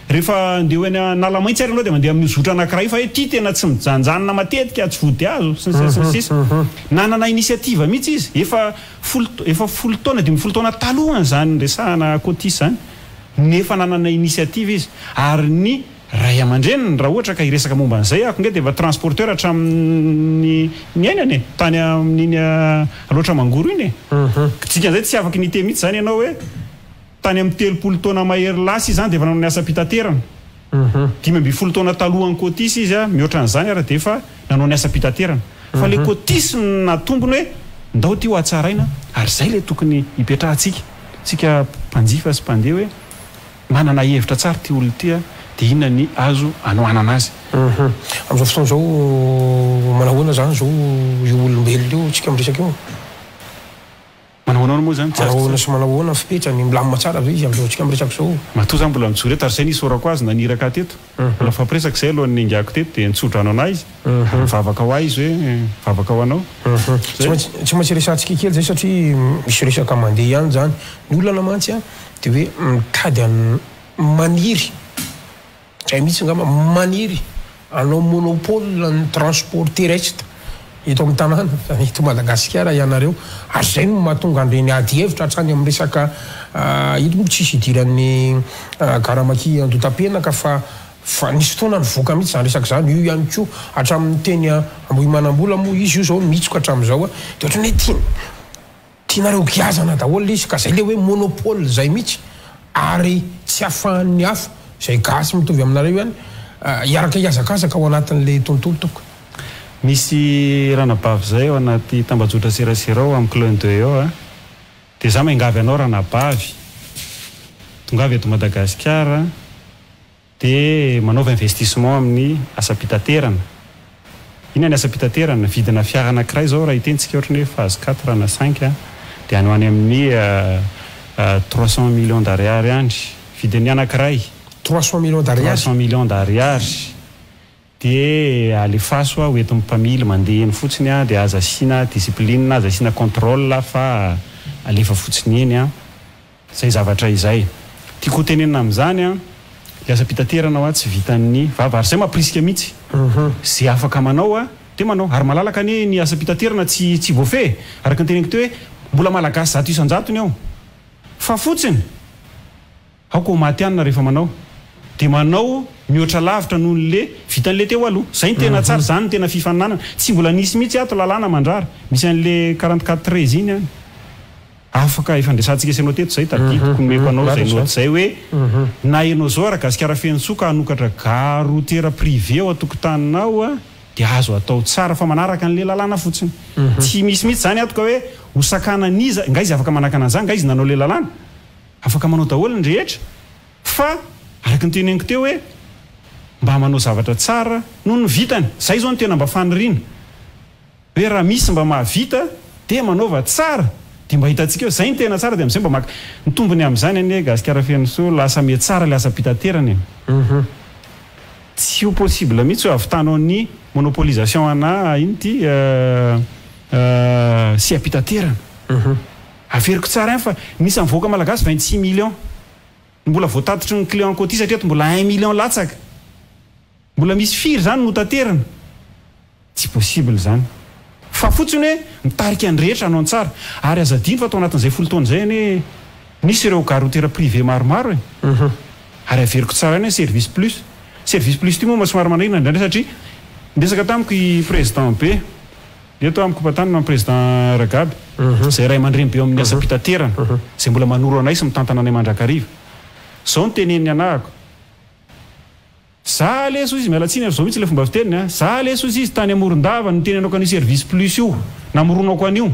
rehefa andeha hoe nala maitsy ary aloha dia mandeha amin'ny zotra anankiray fa hoe ty tena tsy mijanjanona matetika tsy vody azo sy ny sisa ny sisa nanana inisiativa mihitsy izy efa folo efa folo taona dimy folo taona talohany zany resahana Cotis zany nefa nanana inisiativa izy ary ny ray aman-dreniny raha ohatra ka hiresaka momba an'izay ako nge dia efa transporteur hatramin'ny ny ainany e tany amin'iny aloatra mangoro iny e dikan'izay tsy afaka nite mihitsy zany ianao hoe tany amin'ny telopolo taona mahery lasa izy zany dia efa nanao ny asa pitaterana dimy amby folo taona talohany Cotis izy a mihoatra an'izany ary dia efa nanao ny asa pitaterana fa le Cotis natombony hoe ndao ty ho atsaraina ary zay le tokony hipetrahantsika tsika mpanjifa sy mpandeha hoe manana hevitra tsara ty olo ty a dia inona ny azo anohanana azy amin'izao fotoana zao manahoana zany zao io olombelona io tsika miresaka io manahoana moa zany manahoana sy manahoana fipetrany milamina tsara zao izy amin'izao tsika miresaka zao matoa zany mbola mitsory eto ary zay nisorako azy naniraka teto mbola fampiresaka izay alohan'ny ingako teto dia nitsodrano anay izy mivavaka ho ahy izy hoe mivavaka ho anao tsy maintsy resantsika kely zay satria misy resaka mandeha ihany zany ny olona namantsy a dia hoe mitady maniry zay mihitsy ngamba maniry anao monopole ny transport terrestre eto amin'ny tanàna eto Madagasikara ianareo ary zay no mahatonga andreny ady hevitra hatrany amin'ny resaka ito moa tsisy idiran'ny garamaki andotam-penaka fa fa nisy fotoana nivoaka mihitsy zany resaka zany io ihany koa hatramin'ny teny ambohimanam-bola moa izy io zao mihitsiko hatramin'izao a dia ohatrany hoe tia tianareo giazana daholo izy ka zay le hoe monopole zay mihitsy ary tsy ahafahan'ny hafa zay gasy mitovy aminareo ihany hiaraka hiazakazaka ao anatin'le tontolo toko misy ranabavy zay ao anaty tambajotra serasera ao amin'ny clin d'œil ao a dia za maingavy anao ranabavy tongavy eto Madagasikara dia manaova investissement amin'ny asa pitaterana ina ny asa pitaterana vidina fiara anankiray zao raha hitentsika ohatrany hoe phase quatre na cinq a dia any ho any amin'ny trois cent millions d'ariary andry vidiny anankiray trois cent millions d'ariary trois cent millions d'ariary dia alefaso a hoentin'ny mpamily mandeha eny fotsiny a dia aza asiana discipline aza asiana contrôle fa alefa fotsiny eny a zay zavatra izay tiako tenenina amin'izany a le asa pitaterana ao a tsy vitan'ny vava ary zay mampirisika mihitsy zay afaka manao a dia manao ary malalaka anie ny asa pitaterana tsy tsy voafe araka ny teneniko teo hoe mbola malagasy zato isan-jatony ao fa fotsiny aoko maty anina rehefa manao dia manao mihoatra lavitra noho le vitan'le teo aloha zay ny tena tsara zany ny tena fifaninanana tsy mbola nisy mihitsy ato lalàna mandrara misy an'le quarante-quatre treize iny any afaka ifandraisantsika isanao teto zay tadidiko nomeko anao zay nohaty zay hoe na ianao zao raha Gasikara Fenitsoka hanokatra garotera privé ao atokotaninao a dia azo atao tsara fa manaraka an'le lalàna fotsiny tsy misy mihitsy zany ato ka hoe hosakana niza nga izy afaka manakana an'izany nga izy nanao le lalàna afaka manao daholo ny rehetra fa araka ny teneniko teo hoe mba manao zavatra tsara noho ny vitany zay zao ny tena mba faniriana hoe raha misy mba mahavita dia manaova tsara dia mba hitantsika eo zay ny tena tsara dia amin'izay mba maka ny tombony amin'izany anie Gasikara Fenitsoa lasa mie tsara le asa pitaterana eny tsy ho possible mihitsy hoe avitanao ny monopolisation ana iny ty sy apitaterana averiko tsara ihany fa misy mivoaka malagasy vingt-six millions mbola voatatitry ny client Cotis satria eto mbola un million latsaka mbola misy firy zany no taterana tsy possible zany fa fotsiny hoe mitarika ny rehetra anao tsara ary azadiny fa atao anatin'izay folo taona zay any nisy ireo garotera privé maromaro e ary averiko tsara any service plus service plus ty moa masomary manarina ndraindray satria ndesaka tamiko i président be eto amiko mpatanina amin'ny président Ragaby zay ray aman-dreny be amin'ny asa pitaterana zay mbola manoro anay sy mitantana anay mandrakariva zao ny teneniny anahako za leso izy mialatsiny zao mihitsy le fomba fiteniny a za leso izy tany Amorondava ny tenenao ka ny service plus io namoronako an'io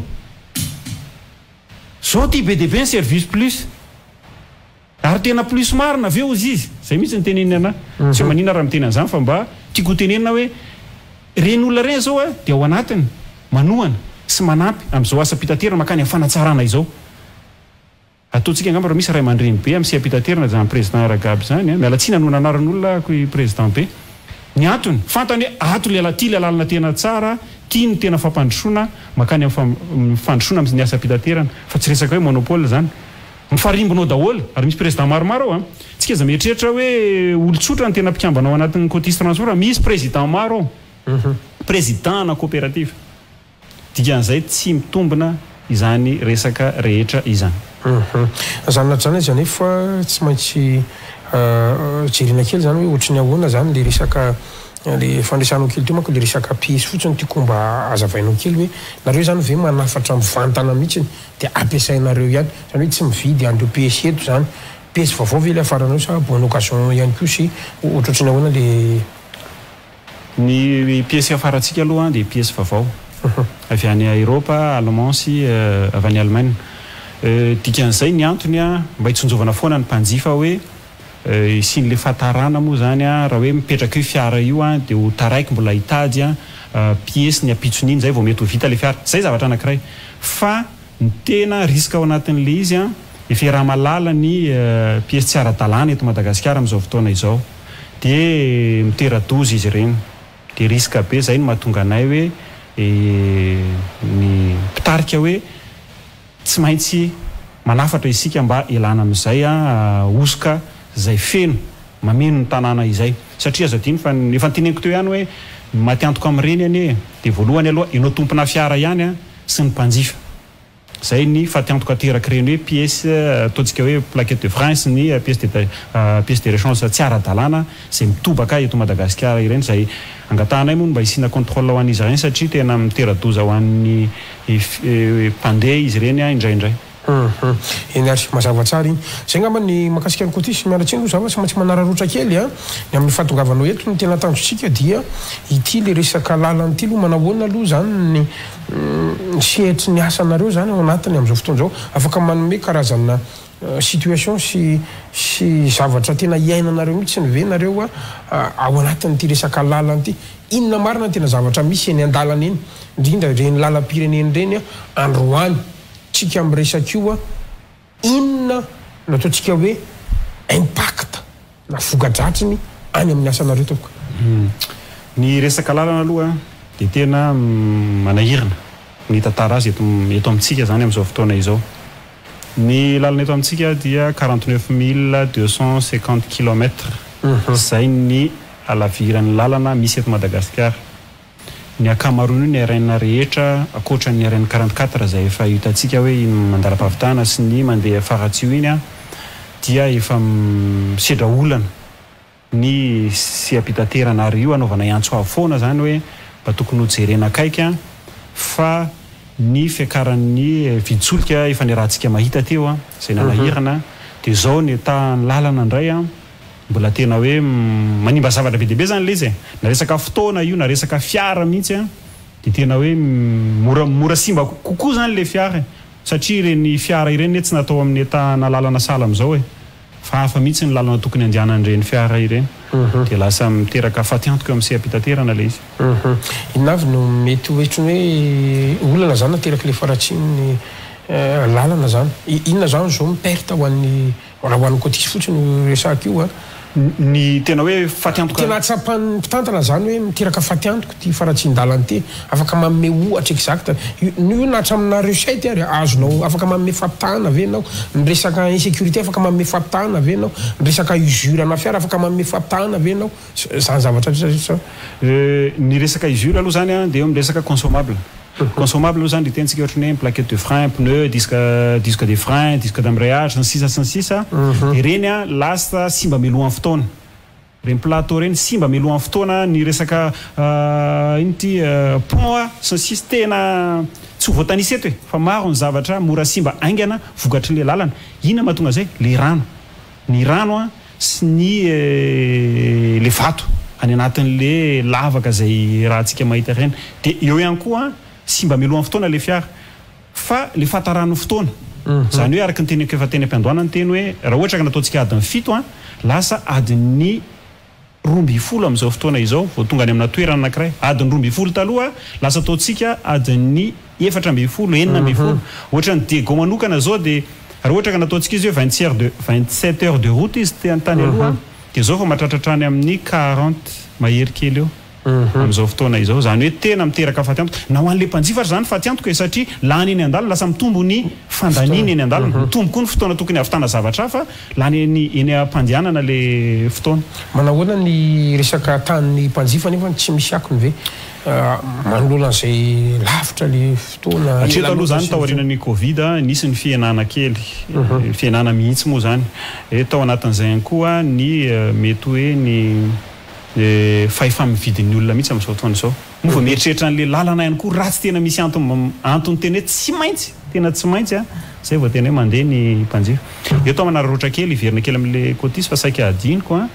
zao ty be dia be ny service plus ary tena plus marina aveo izy izy zay mihitsy ny teneniny ana tsy manina raha miteny an'izany fa mba tiako tenenina hoe reny olona reny zao a dia ao anatiny manohana sy manampy amin'izao asa pitaterana makany amin'ny fanatsarana izao ataontsika angamba raha misy ray aman-dreny be amin'ny apitaterana zany président Ragaby zany mialatsiny hanona anaran'olona ko i président be ny antony fantany hoe ato le ty le lalana tena tsara ty ny tena fampandrosoana makany amin'ny fandrosoana amin'ny asa pitaterana fa tsy resaka hoe monopole zany mifarimbonao daholo ary misy président maromaro ao a tsika za mieritreritra hoe olotsotra ny tena mpikambanao anatin'ny Cotis Transport misy président maro ao président na coopérative dikan'izay tsy mitombina izany resaka rehetra izany zany zany zany fa tsy maintsy jerena kely zany hoe ohatry ny ahoana zany le resaka le fandraisanao kely teo manko le resaka piesy fotsiny tiako mba azavainao kely hoe nareo zany ve manafatra mivantana mihitsiny dia ampiasainareo ihany zany hoe tsy mividy an'ireo piesy eto zany piesy vaovao ve le afaranao sa bonne occasion ihany koa sy ohatrotry ny ahoana le ny piesy afarantsika aloha dia piesy vaovao avy any Europa allemand sy avy any Allemagne dikan'izay ny antony a mba hitsonjovana foana ny mpanjifa hoe sy ny le fahatarana moa zany a raha hoe mipetraka io fiara io a dia ho taraiky mbola hitady a piesy ny apitson'iny zay vao mety ho vita le fiara zay zavatra anankiray fa ny tena riska ao anatin'le izy a efa raha malala ny piesy tsy ara-dalàna eto Madagasikara amin'izao fotoana izao dia mitera-doza izy ireny dia riska be zay no mahatonga anay hoe ny mpitarika hoe tsy maintsy manafatra isika mba ilana amin'izay a osika zay feno mameno ny tanàna izay satria zadiny fa efa nyteneniko teo ihany hoe matiantoka amin'ireny anie dia voalohany aloha ianao tompona fiara ihany a sy ny mpanjifa zay ny fatiantoka teraka ireny hoe pièce ataontsika hoe plaquette de frein sy ny pièce de pièce de rechange tsy ara-dalàna zay mitobaka eto Madagasikara ireny zay angatanay moa mba hisina contrôle ho an'izy ireny satria tena mitera-doza ho an'ny mpandeha izy ireny a indraindray eny ary mazava tsara iny zay ngamba ny makasika ny Cotis miaratsy aloha zava tsy maintsy manararotra kely a ny amin'ny fahatongavanao eto ny tena tanjotsika dia ity le resaka lalanyity aloha manahoana aloha zany ny sehetry ny asanareo zany ao anatiny amin'izao fotoana zao afaka manome karazana situation sy sy zavatra tena iainanareo mihitsy ny ve nareo a ao anatin'ity resaka lalanyity inona marina tena zavatra misy eny an-dalana eny indrindra reny lalam-pireneny reny a androany tsika amin'ny resaka io a inona no ataontsika hoe impact na voka-dratriny any amin'ny asanareo tompoko ny resaka lalana aloha dia tena manahirana ny tantara azy eto eto amintsika zany amin'izao fotoana izao ny lalana eto amintsika dia quarante-neuf mille deux cent cinquante kilomètres zay ny alaviran'ny lalana misy eto Madagasikara ny akamaroany ny araina rehetra akoatra ny araina quarante-quatre zay efa hitantsika hoe mandara-pahavitana sy ny mandeha faratsio iny a dia efa misedra olana ny sy ampitaterana ary io anaovana iantso afoana zany hoe mba tokony ho jerena akaiky a fa ny fiakaran'ny viditsolika efa ny rahantsika mahita teo a zay nanahirana dia zao ny tahany lalana indray a mbola tena hoe manimba zavatra be deaibe zany le izy e na resaka fotoana io na resaka fiara mihitsy a dia tena hoe mora mora simba kokoa zany le fiara satria ireny fiara ireny tsy natao amin'ny tahana lalana sala amin'izao e fa hafa mihitsy ny lalana tokony andehanan'ireny fiara ireny dia lasa miteraka fatiantoka amin'ny sehampitaterana le izy inona avy no mety oetriny hoe olana zany nateraka le faratsiny lalana zany inona zany zao miperta ho an'ny raha ho an'ny Cotis fotsiny resaka io a ny tena hoe fatiantoka tena tsapan'ny mpitantana zany hoe miteraka fatiantoko ty faratsindalana ty afaka manome ohatra exact io na hatraminareo site ary azonao afaka manome fampitahana ave anao ny resaka insécurité afaka manome fampitahana ave anao ny resaka usure na fiara afaka manome fampitahana ave anao zany zavatra ny resaka usure aloha zany a dia eo amin'ny resaka consommable consommable aloha zany dia tentsika ohatrany hoe plaquette de frein pneu disque disque de frein disque d'embrayage sy ny sisa sy ny sisa ireny a lasa simba milohan'ny fotoana reny plateau reny simba milohan'ny fotoana ny resaka iny ty pont a sy ny sisa tena tsy ho voatanisa eto e fa maro ny zavatra mora simba aingana vokatry le lalana inona mahatonga zay le rano ny rano a sy ny le vato any anatin'le lavaka zay rahantsika mahita ireny dia eo ihany koa sy mba milohan'ny fotoana le fiara fa le fahatarano fotoana zany hoe araka ny teny efa teny am-piandohana ny teny hoe raha ohatra ka nataontsika adiny fito a lasa adiny roa mby folo amin'izao fotoana izao vao tonga any amina toerana anankiray adiny roa mby folo taloha lasa ataontsika adiny efatra mby folo enina mby folo ohatra ny dego manokana zao dia raha ohatra ka nataontsika izy hoe vingt-sept de vingt-sept heures de route izy te antany aloha dia zao fa mahatratratrany amin'ny quarante mahery kely eo amin'izao fotoana izao zany hoe tena miteraka faty antoka na ho an'le mpanjifa zany faty antoka satria lany eny an-dalana lasa mitombo ny fandaniana eny an-dalana mitombo koa ny fotoana tokony havitana zavatra hafa lany eny eny ampandehanana le fotoana. Manahoana ny resaka tanin'ny mpanjifa nefa tsy misy akony ve manolona an'izay lavitra le fotoana hatreto aloha zany tao aorianan'ny covid nisy ny fihenana kely fihenana mihitsy moa zany e tao anatin'izay ihany koa ny mety hoe ny fahefamividin'ny olona mihitsy amin'izao fotoana izao moa vao mieritreritra an'le lalana ihany koa raha tsy tena misy antony antony tena hoe tsy maintsy tena tsy maintsy a zay vao tena hoe mandeha ny mpanjifa. Eo tao manararaotra kely iverina kely amin'le cotis fa saika adiniko a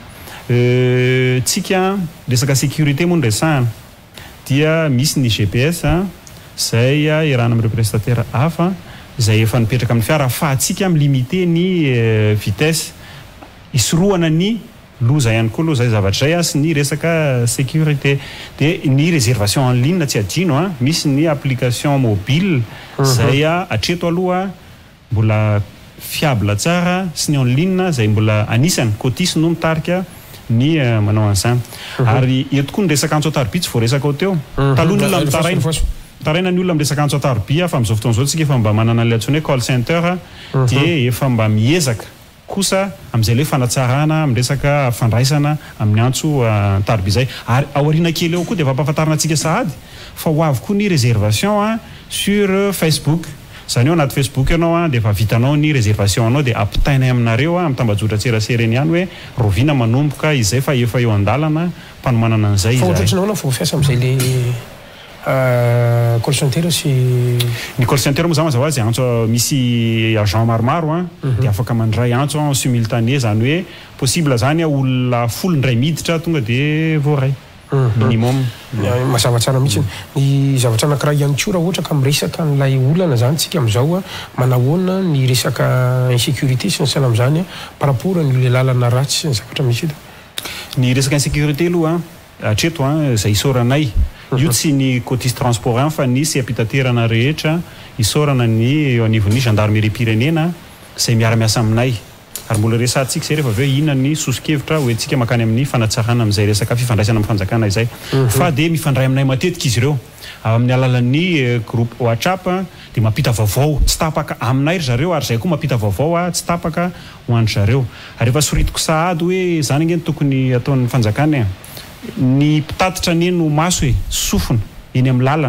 tsika resaka sécurité moa nresahana dia misy ny G P S zay irana amin'ireo prestataire hafa zay efa nipetraka amin'ny fiara ahafahantsika milimité ny vitesse isorohana ny loza ihany koa aloha zay zavatra zay sy ny resaka sécurité dia ny réservation en ligne tsy adino a misy ny application mobile zay hatreto aloha mbola fiable tsara sy ny en ligne zay mbola anisany cotis no mitarika ny manao an'izany ary eto koa ny resaka antso ataroby tsy voaresaka ao teo taloha ny olona mitaraina taraina ny olona miresaka antso ataroby fa amin'izao fotoana izao tsika efa mba manana an'ilay antsoina hoe call center dia efa mba miezaka kosa amin'izay le fanatsarana amin'ny resaka fandraisana amin'ny antso taroby zay ary aoriana kely eo koa dia efa ampahafantarina antsika sahady fa ho avy koa ny réservation sur Facebook zany eo anaty Facebook ianao dia efa vitanao ny réservation anao dia ampitainay aminareo amin'ny tambajotra tserasera eny ihany hoe rovina manomboka izay fa efa eo an-dalana mpanomanana an'izay fa ohatratra nahoana fo fiasa amin'izay le call center sy ny call center moa zany mazava azy antso misy agent maromaro a dia afaka mandray antso en simultané zany hoe possible zany olona folo ndray miditra tonga dia voaray minimum mazava tsara mihitsy ny zavatra anankiray ihany koa raha ohatra ka miresaka n'ilay olana zany tsika amin'izao a manahoana ny resaka insécurité sy ny saina amin'izany par rapport ny lalana ratsy sy ny zavatra misy eto. Ny resaka insécurité aloha hatreto a zay isoranay io tsy ny cotis transport fa nisy apitaterana rehetra isorana ny eo anivon'ny gendarmerie pirenena zay miara-miasa aminay ary mbola resantsika zay rehefa aveo inona ny sosikevitra hoe tsika makany amin'ny fanatsarana amin'izay resaka fifandraisana amin'ny fanjakana izay fa dia mifandray aminay matetika izy ireo amin'ny alalan'ny groupe WhatsApp dia mampita vaovao tsy tapaka aminay ry zareo ary zay koa mampita vaovao tsy tapaka ho andry zareo ary efa soritiko sahady hoe zany angeny tokony ataon'ny fanjakana ny mpitatitra ny eny no maso hoe sofina eny amin'ny lalana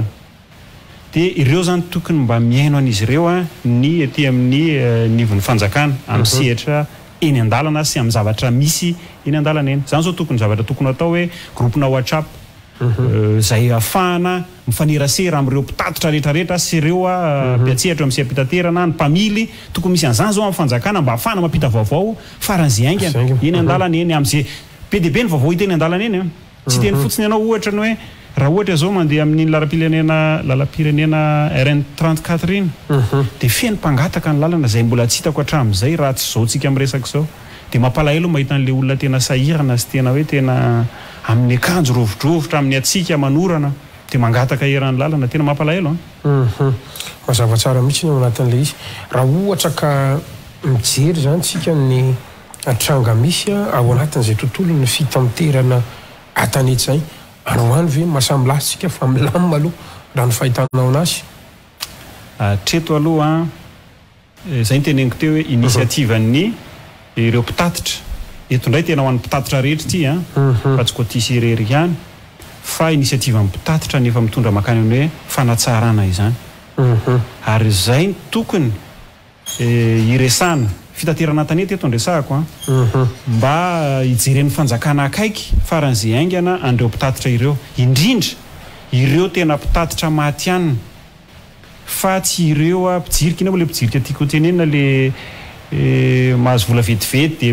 dia ireo zany tokony mba miaino an'izy ireo a ny ety amin'ny nivon'ny fanjakana amin'ny sehatra eny an-dalana sy amin'ny zavatra misy eny an-dalana eny zany zao tokony zavatra tokony atao hoe groupena WhatsApp zay ahafahana mifanerasera amin'ireo mpitatitra rehetrarehetra sy ireo mpiatsehatra amin'ny seapitaterana ny mpamily tokony misy an'izany zao amin'ny fanjakana mba ahafahana mampita vaovao faran'izay aingana eny an-dalana eny amin'izay be dia be ny vaovao hita eny an-dalana eny tsy teny fotsiny ianao ohatra ny hoe raha ohatra zao mandeha amin'ny lalam-pirenena lalam-pirenena R N trente-quatre iny dia feno mpangataka ny lalana zay mbola tsy hitako hatramin'izay raha tsy zao tsika miresaka izao dia mampalahelo mahita an'ilay olona tena sahirana sy tena hoe tena amin'ny akanjo rovidrovitra amin'ny atsika manorana dia mangataka eran'ny lalana tena mampalahelo mazava tsara mihitsy ao anatin'ilay izy raha ohatra ka mijery zany tsika ny tranga misy ao anatin'izay tontolo ny fitamterana atanety zay anohany ve mahasambilasitsika fa milamina aloha raha ny fahitanao anazy hatreto aloha zay ny teneniko teo hoe initiativen'ny ireo mpitatitra eto indray tena ho an'ny mpitatitra rehetra ty a fa tsy cotis irery ihany fa initiative amin'ny mpitatitra nefa mitondra makany amin'ny hoe fanatsarana izany ary zay tokony iresana fitaterana tanety eto ndresahako a mba hijeren'ny fanjakana akaiky faran'izay aingana andreo mpitatitra ireo indrindra ireo tena mpitatitra maty-anina fa tsy ireo a mpijirika ina moa le mpijirika tiako tenenina le mahazo vola vetivety dia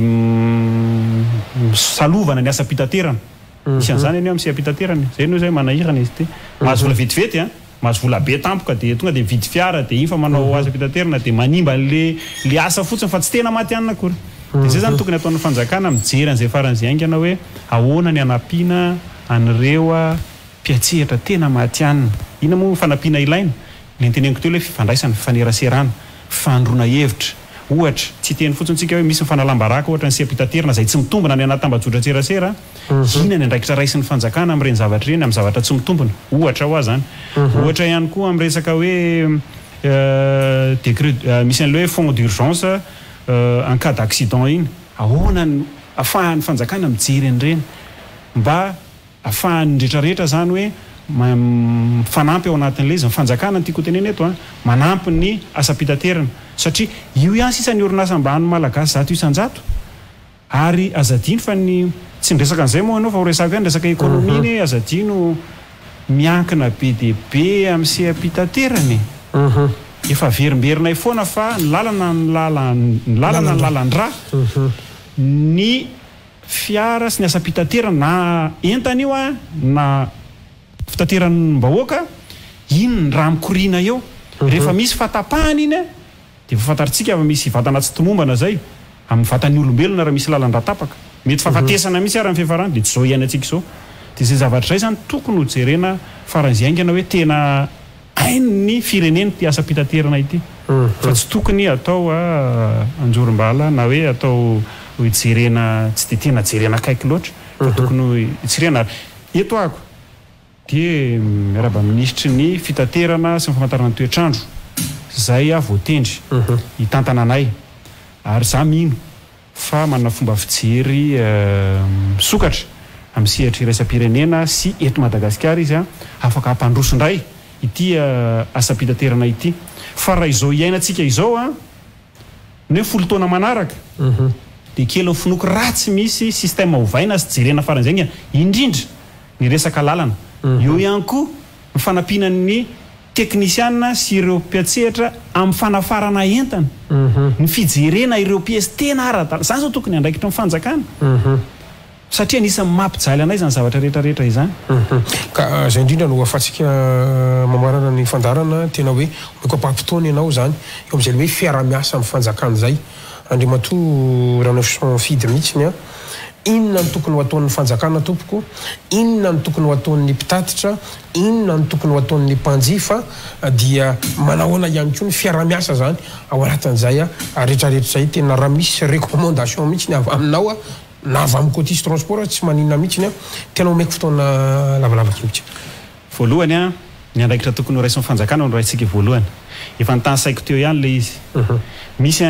salovana ny asa pitaterana isy an'izany any amin'ny seapitaterana zay no zay manahirana izy ty mahazo vola vetivety a mahazo vola be tampoka dia tonga dia mividy fiara dia iny fa manao asa pitaterana dia manimba le le asa fotsiny fa tsy tena maty anina akory dia zay zany tokony ataon'ny fanjakana mijery an'izay faran'izay aingana hoe ahoana ny anampiana an'ireo mpiatsehatra tena maty anina ina moa fanampiana ilaina le nteneniko teo hoe fifandraisana fifaneraserana fandrona hevitra ohatra tsy teny fotsiny hoe misy mifanalambaraka ohatra ny seapitaterana zay tsy mitombona ny anaty tambajotra-tserasera ina ny andraikitra raisin'ny fanjakana amin'ireny zavatra ireny amin'ny zavatra tsy mitombona ohatra ho azy zany ohatra ihany koa amin'ny resaka hoe décret misy an'ilay hoe fond d'urgence en cas d'accident iny ahoana ny ahafahan'ny fanjakana mijery an'ireny mba ahafahan'ny rehetrarehetra zany hoe fanampy ao anatin'ilay izy fanjakana ny tiako teneny eto a manampy ny asam-pitaterana satria io ihany sisa ny orinasa ambany malagasy zato isan-jato ary azadino fa ny tsy nresaka an'izay moa ianao fa ho resaka ny resaka ekônomia iny azadino miankina be dia be amin'ny seapitaterany efa verimberina foana fa ny lalana ny lala ny lalana ny lalan-dra ny fiara sy ny asam-pitaterana na entana io a na fitateran'ny mbahoaka iny ny raha mikoriana eo rehefa misy fatapahana iny a dia fafantaritsika fa misy vatana tsy tomombana zay amin'ny vatan'ny olombelona raha misy lalan-dra tapaka mety fahafatesana misy ara ny fiafarany dia tsy zao iainantsika izao dia zay zavatra zay zany tokony ho jerena faran'izay aingana hoe tena hainy fireneny ty asam-pitaterana ity fa tsy tokony atao anjorom-bala na hoe atao jerena tsy dia tena jerena akaiky loatra fa tokony itsirena eto ako dia miaraba ministry ny fitaterana sy ny famantarana ny toetrandro zay a voatendry hitantana anay ary za mino fa manana fomba fijery misokatra amin'ny sehatra iraisam-pirenena sy eto Madagasikara izy a afaka hampandrosondray ity asam-pitaterana ity fa raha izao iainantsika izao a ny folo taona manaraka dia kely ny finoky ratsy misy système ovaina sy jerena faran'izay indrindra ny resaka lalana eo ihany koa ny fanampinan'ny teknisiana sy ireo mpiatsehatra amin'ny fanafarana entana ny fijerena ireo piesy tena ara-dalana zany zao tokony andraikitra ny fanjakana satria anisany mampijaly anay zany zavatra rehetrarehetra izany ka zay indrindra no afatsika mamarana ny fandarana tena hoe mikoapampitony ianao zany eo am'izay hoe fiara-miasa amin'ny fanjakana zay andriamatoa Ranofson Fidy mihitsiny a inona ny tokony ho ataon'ny fanjakana tompoko inona ny tokony ho ataon'ny mpitatitra inona ny tokony ho ataon'ny mpanjifa dia manahoana ihany koa ny fiara-miasa zany ao anatin'izay a rehetrarehetra zay tena raha misy recommandation mihitsy avy aminao a na avy amin'ny cotisy transport tsy maninona mihitsiny a tena omeko fotoana lavalava kevitra voalohany a ny andraikitra tokony ho raisin'ny fanjakana no raintsika voalohany efa nytany saiko teo ihany le izy misy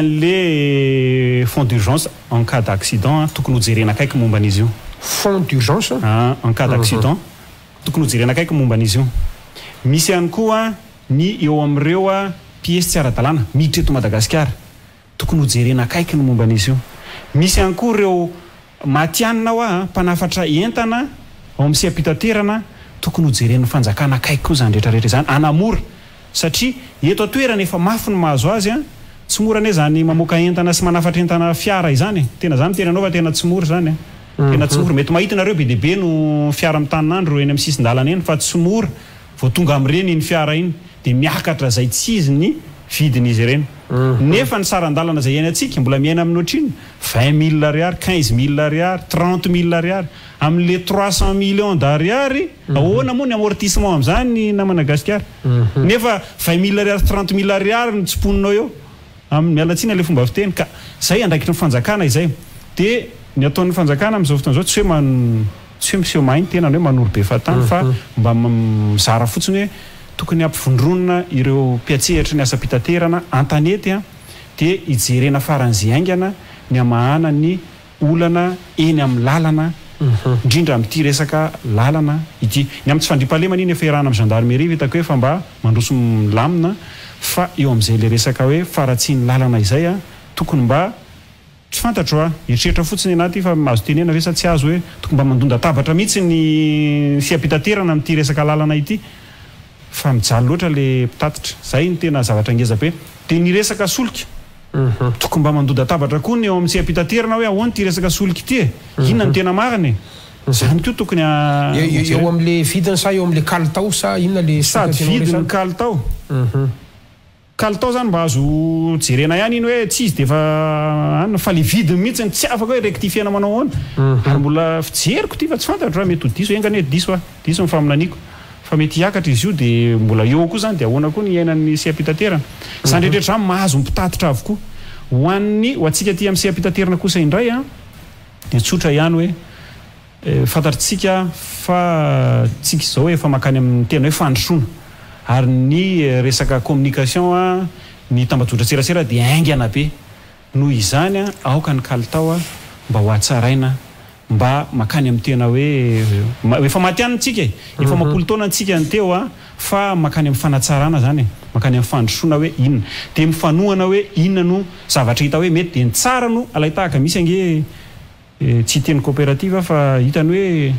an'le fond d'urgence en cas d'accident tokony ho jerena akaiky momba an'izy io fond d'urgence en cas d'accident tokony ho jerena akaiky momba an'izy io misy ihany koa ny eo amin'ireo a piesy tsy ara-dalàna miditra eto Madagasikara tokony ho jerena akaiky ny momba an'izy io misy ihany koa ireo matianina ao a mpanafatra entana ao amin'ny seapitaterana tokony ho jeren'ny fanjakana akaiky koa zany rehetrarehetra zany anamora satria eto atoerana efa mafy ny mahazo azy a tsy mora ane zany mamoaka entana sy manafatra entana fiara izany tena zany tena anao fa tena tsy mora zany tena tsy mora mety mahitanareo be deabe no fiara mitananandro eny amin'ny sisin-dalana eny fa tsy mora vao tonga amin'ireny iny fiara iny dia miakatra zay tsy izy ny vidin'izy ireny nefa ny saran-dalana zay iainantsika mbola miaina amin'ny ohatriny vingt mille ariary quinze mille ariary trente mille ariary amin'le trois cent millions d'ariary ahoana moa ny amortissement amin'izany na Madagasikara nefa vingt mille ariary trente mille ariary ny tsiponinao eo amin'ny mialatsina le fomba fiteny ka zay andraikitra ny fanjakana izay dia ny ataon'ny fanjakana amin'izao fotoana izao tsy hoe man tsy hoe miseho mainy tena ny hoe manoro be fatany fa mba mizara fotsiny hoe tokony ampivondronina ireo mpiatsehatra ny asam-pitaterana an-tanety a dia hijerena faran'izay aingana ny amahana ny olana eny amin'ny lalana indrindra amin'ity resaka lalana ity ny amin'ny tsy fandriam-pahalemana iny efa irana amin'ny gendarmerie vitako hoe fa mba mandroso milamina fa eo amin'izay le resaka hoe faratsiany lalana izay a tokony mba tsy fantatro a eritreritra fotsiny anaty fa mahazo tenena ve sa tsy azo hoe tokony mba mandonda tabatra mihitsy ny seapitaterana amin'ity resaka lalana ity fa mijaly loatra le mpitatitra zay ny tena zavatra ngeza be dia ny resaka solika tokony mba mandonda tabatra koa ny eo amin'ny seapitaterana hoe ahoana ty resaka solika ity e inona ny tena mariny zany koa tokony eo amin'le vidiny sa eo amin'le kalitao sa inona le sady vidiny kalitao kalitao zany mba azo jerena ihany iny hoe tsy izy dia efa anina fa le vidiny mihitsy tsy afaka hoe rectifiena manao ahoana ary mbola fijeriko ty fa tsy fantatro raha mety ho diso engany hoe diso a diso ny faminaniko fa mety hiakatra izy io dia mbola eo koa zany dia ahoana koa ny iainan'ny seapitaterana zany rehetrarehetra zany mahazo mipitatitra avokoa ho an'ny ho antsika ty amin'ny sehampitaterana kosa indray a dia tsotra ihany hoe fantatritsika fa tsika izao efa makany amin'ny tena hoe fandrosoana ary ny resaka communication a ny tambajotra serasera dia aingana be noho izany a aoka ny kalitao a mba ho atsaraina mba makany amin'ny tena hoe efa maty antsika efa mampolo taona antsika ny teo a fa makany amin'ny fanatsarana zany makany amin'ny fandrosoana hoe inona dia mifanohana hoe inona no zavatra hita hoe mety dia ny tsara no alaitahaka misy ange tsy teny coopérative fa hitany hoe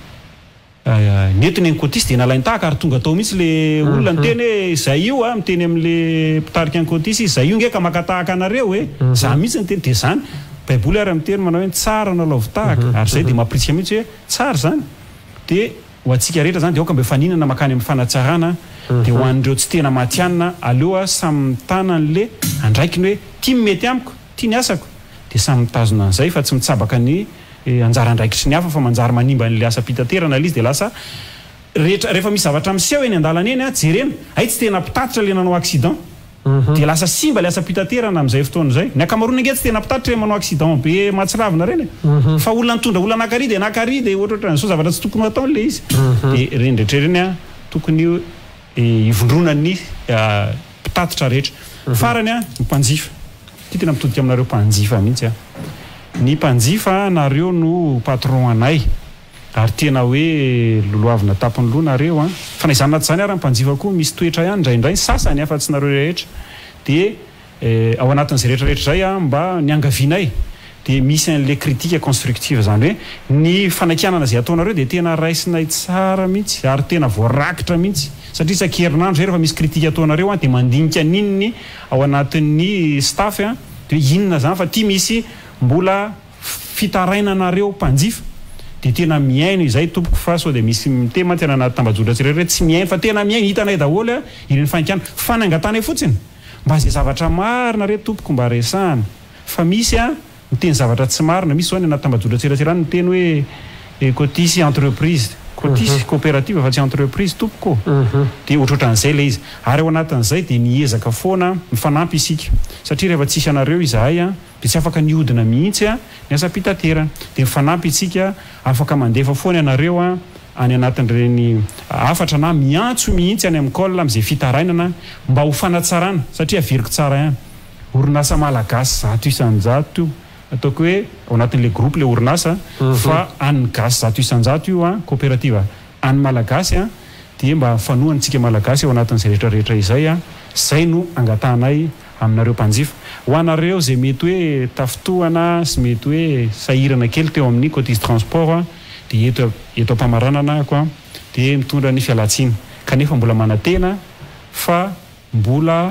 netiny ny cotiste dia nalaintahaka ary tonga tao mihitsy le olona ny teny hoe zay io a miteny amin'le mpitarika ny cotiste zay io ngeka makatahaka anareo hoe za mihitsy ny teny dia zany baiboly ary miteny manao hoe tsara nalaovitahaka ary zay dia mampirisika mihitsy hoe tsara zany dia ho antsika rehetra zany dia aoka mba faninana makany amin'ny fanatsarana dia ho an'ireo tsy tena matianina aleo a samy mitana an'le andraikiny hoe tia mety amiko tia ny asako dia samy mitazona an'izay fa tsy mitsabaka ny anjara andraikitry ny hafa fa manjary manimba n'le asa pitaterana le izy dia lasa rehetra rehefa misy zavatra miseho eny an-dalana eny a jerena ay tsy tena mpitatitra le nanao accident dia lasa simba le asa pitaterana amin'izay fotoana izay ny akamaroana ange tsy tena mpitatitra le manao accident be matsiravina reny fa olona nitondra olona anakary dia anakary dia ohatrohatra so zavatra tsy tokony hatao le izy dia reny rehetra reny a tokony ivondrona ny mpitatitra rehetra farany a mpanjifa ty tena mitodika aminareo mpanjifa mihitsy a ny mpanjifa nareo no patron anay ary tena hoe loloavina tapony loha nareo a fa na izany naty izany ary mpanjifa koa misy toetra ihany indraindray sasany afa tsy nareo rehetra dia ao anatin'izay rehetrarehetra zay a mba niangavianay dia misy an'le critique constructive zany hoe ny fanakianana zay ataonareo dia tena raisinay tsara mihitsy ary tena voarakitra mihitsy satria isan-kerinandro zay rehefa misy critique ataonareo a dia mandinika ninony ao anatin'ny staff a dia inona zany fa tia misy mbola fitarainanareo mpanjifa dia tena miaino izay tompoko fa sao dia misy mitema tena anaty tambajotra tsirairay tsy miaino fa tena miaino hitanay daholo a ireny fanikana fanangatanay fotsiny mba zay zavatra marina re tompoko mba resahana fa misy a miteny zavatra tsy marina misy zao ny anaty tambajotra tsiratsirany miteny hoe cotisy entreprise cotisy coopérative fa tsy entreprise tompoko dia ohatrohatran'izay le izy ary ao anatin'izay dia niezaka foana mifanampy isika satria rehefa tsisy anareo izahay a dia tsy afaka niodina mihitsy a ny asa pitaterana dia mifanampy isika afaka mandefa foana ianareo a any anatin'ireny afatra na miantso mihitsy any amin'ny col amin'izay fitarainana mba ho fanatsarana satria averiko tsara ihany orinasa malagasy zato isanjato ataoko hoe ao anatin'le groupe le orinasa fa any gasy zato isanjato io a coopérative any malagasy a dia mba fanohantsika malagasy ao anatin'izay rehetrarehetra izay a zay no angatanay aminareo mpanjifa ho anareo zay mety hoe tafitohana sy mety hoe sahirana kely teo amin'ny cotise transport a dia eto eto ampamaranana ako a dia mitondra ny fialatsiny kanefa mbola manatena fa mbola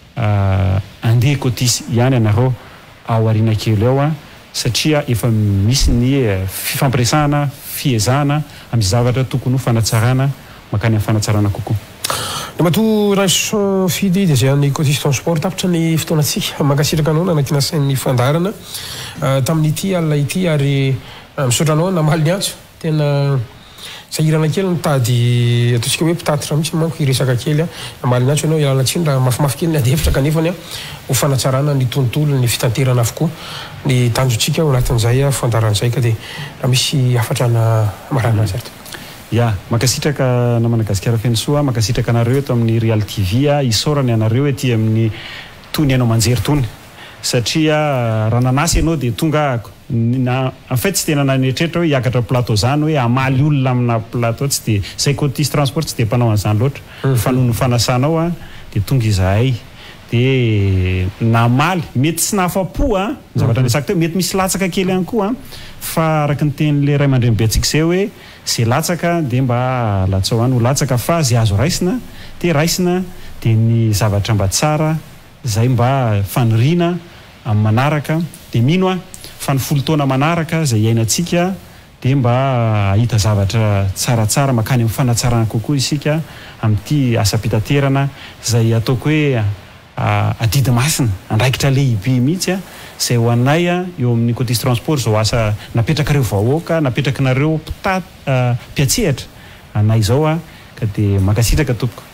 andeha cotise ihany ianareo ao arina kely ao a satria efa misy ny fifampiresahana fiezahana amin'ny zavatra tokony ho fanatsarana makany amin'ny fanatsarana kokoa da mato raso fidy dia zay an'ny cotise transport tapitra ny fotoanatsika mankasitraka anao nanakiana sain'ny fandarana tamin'ity alina ity ary misaotra anao namaly ny antso tena sahirana kely mitady ataontsika hoe mpitatitra mihitsy manko hiresaka kely a namaly ny antso ianao ialanatsiny raha mafimafy kely ny adefitra kanefany a ho fanatsarana ny tontolo ny fitanterana avokoa ny tanjotsika ao anatin'izay a fandaran'izay ka dia raha misy afatrana marana zarto ya makasitraka na Madagasikara feno soa makasitraka anareo eto amin'ny Real T V a isaorany anareo ety amin'ny tony ianao manjery tony satria raha nanasy ianao dia tonga ako na en fait tsy tena nanetrehitra hoe hiakatra plateau zany hoe amaly olona amina plateau tsy dia zay cotise transport tsy dia mpanao an'izany loatra fa noho ny fanasanao a dia tonga izahay dia namaly mety tsy nahafa-po a zavatra resaka teo mety misy latsaka kely ihany koa a fa araka ny tenin'le ray aman-dreny be antsika izay hoe zay latsaka dia mba latsao any ho latsaka fa zay azo raisina dia raisina dia ny zavatra mba tsara zay mba faniriana amin'ny manaraka dia mino a fa ny folo taona manaraka zay iainantsika dia mba ahita zavatra tsaratsara makany amin'ny fanatsarana kokoa isika amin'ity asa pitaterana zay ataoko hoe adidy masina andraikitra lehibe mihitsy a zay ho anay a eo amin'ny cotise transport zao asa napetraka reo vahoaka napetraka nareo mpiatsehatra anay zao a ka dia makasitraka tompoko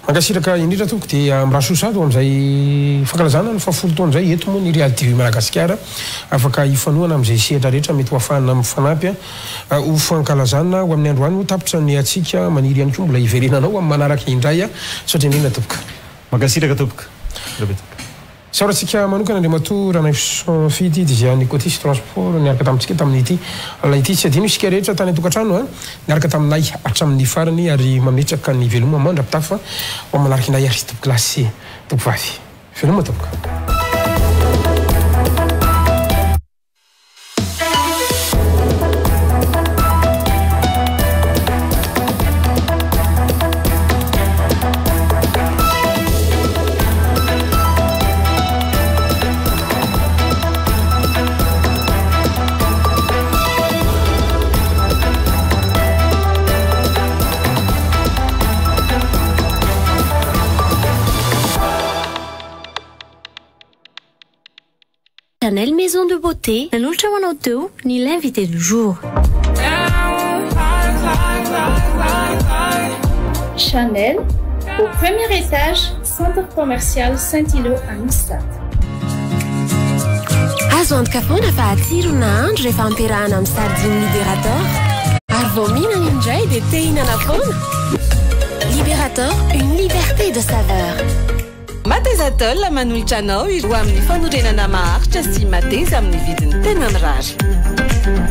mankasiraka indrindra toko dia mirasosato amin'izay fankalazana no fafolo taona zay eto moa ny Reality T V Madagasikara afaka ifanoana amin'izay sehatra rehetra mety ho afahana mifanampy ho fankalazana ho amin'ny andro any ho tapitra ny atsika maniry ihany koa mbola hiverenanao amin'ny manaraka indray saotra indrindra topoka mankasiraka topoka saorantsika manokana Andriamatoa Ranay Fidy dia ny Cotis Transport niaraka tamintsika tamin'ity ity tsy adino isika rehetra tany atokantrano a niaraka taminay hatramin'ny farany ary mametraka ny veloma mandrapitafa ho manaraka inay ary topoka lasy topo vavy veloma topoka. Chanel Maison de Beauté, un ultra one ni l'invité du jour. Chanel, au premier étage, centre commercial Saint-Hilo à Mustad. Azo antoka foana fa atsiro na andro rehefa ampiarahana amin'ny sardine Libérator. Ary vao mihinana indray dia te hihinana foana. Libérator, une liberté de saveur. Matezatol manolotra anao iro amin'ny fanorenana maharitra sy mateza amin'ny vidiny tena mirary.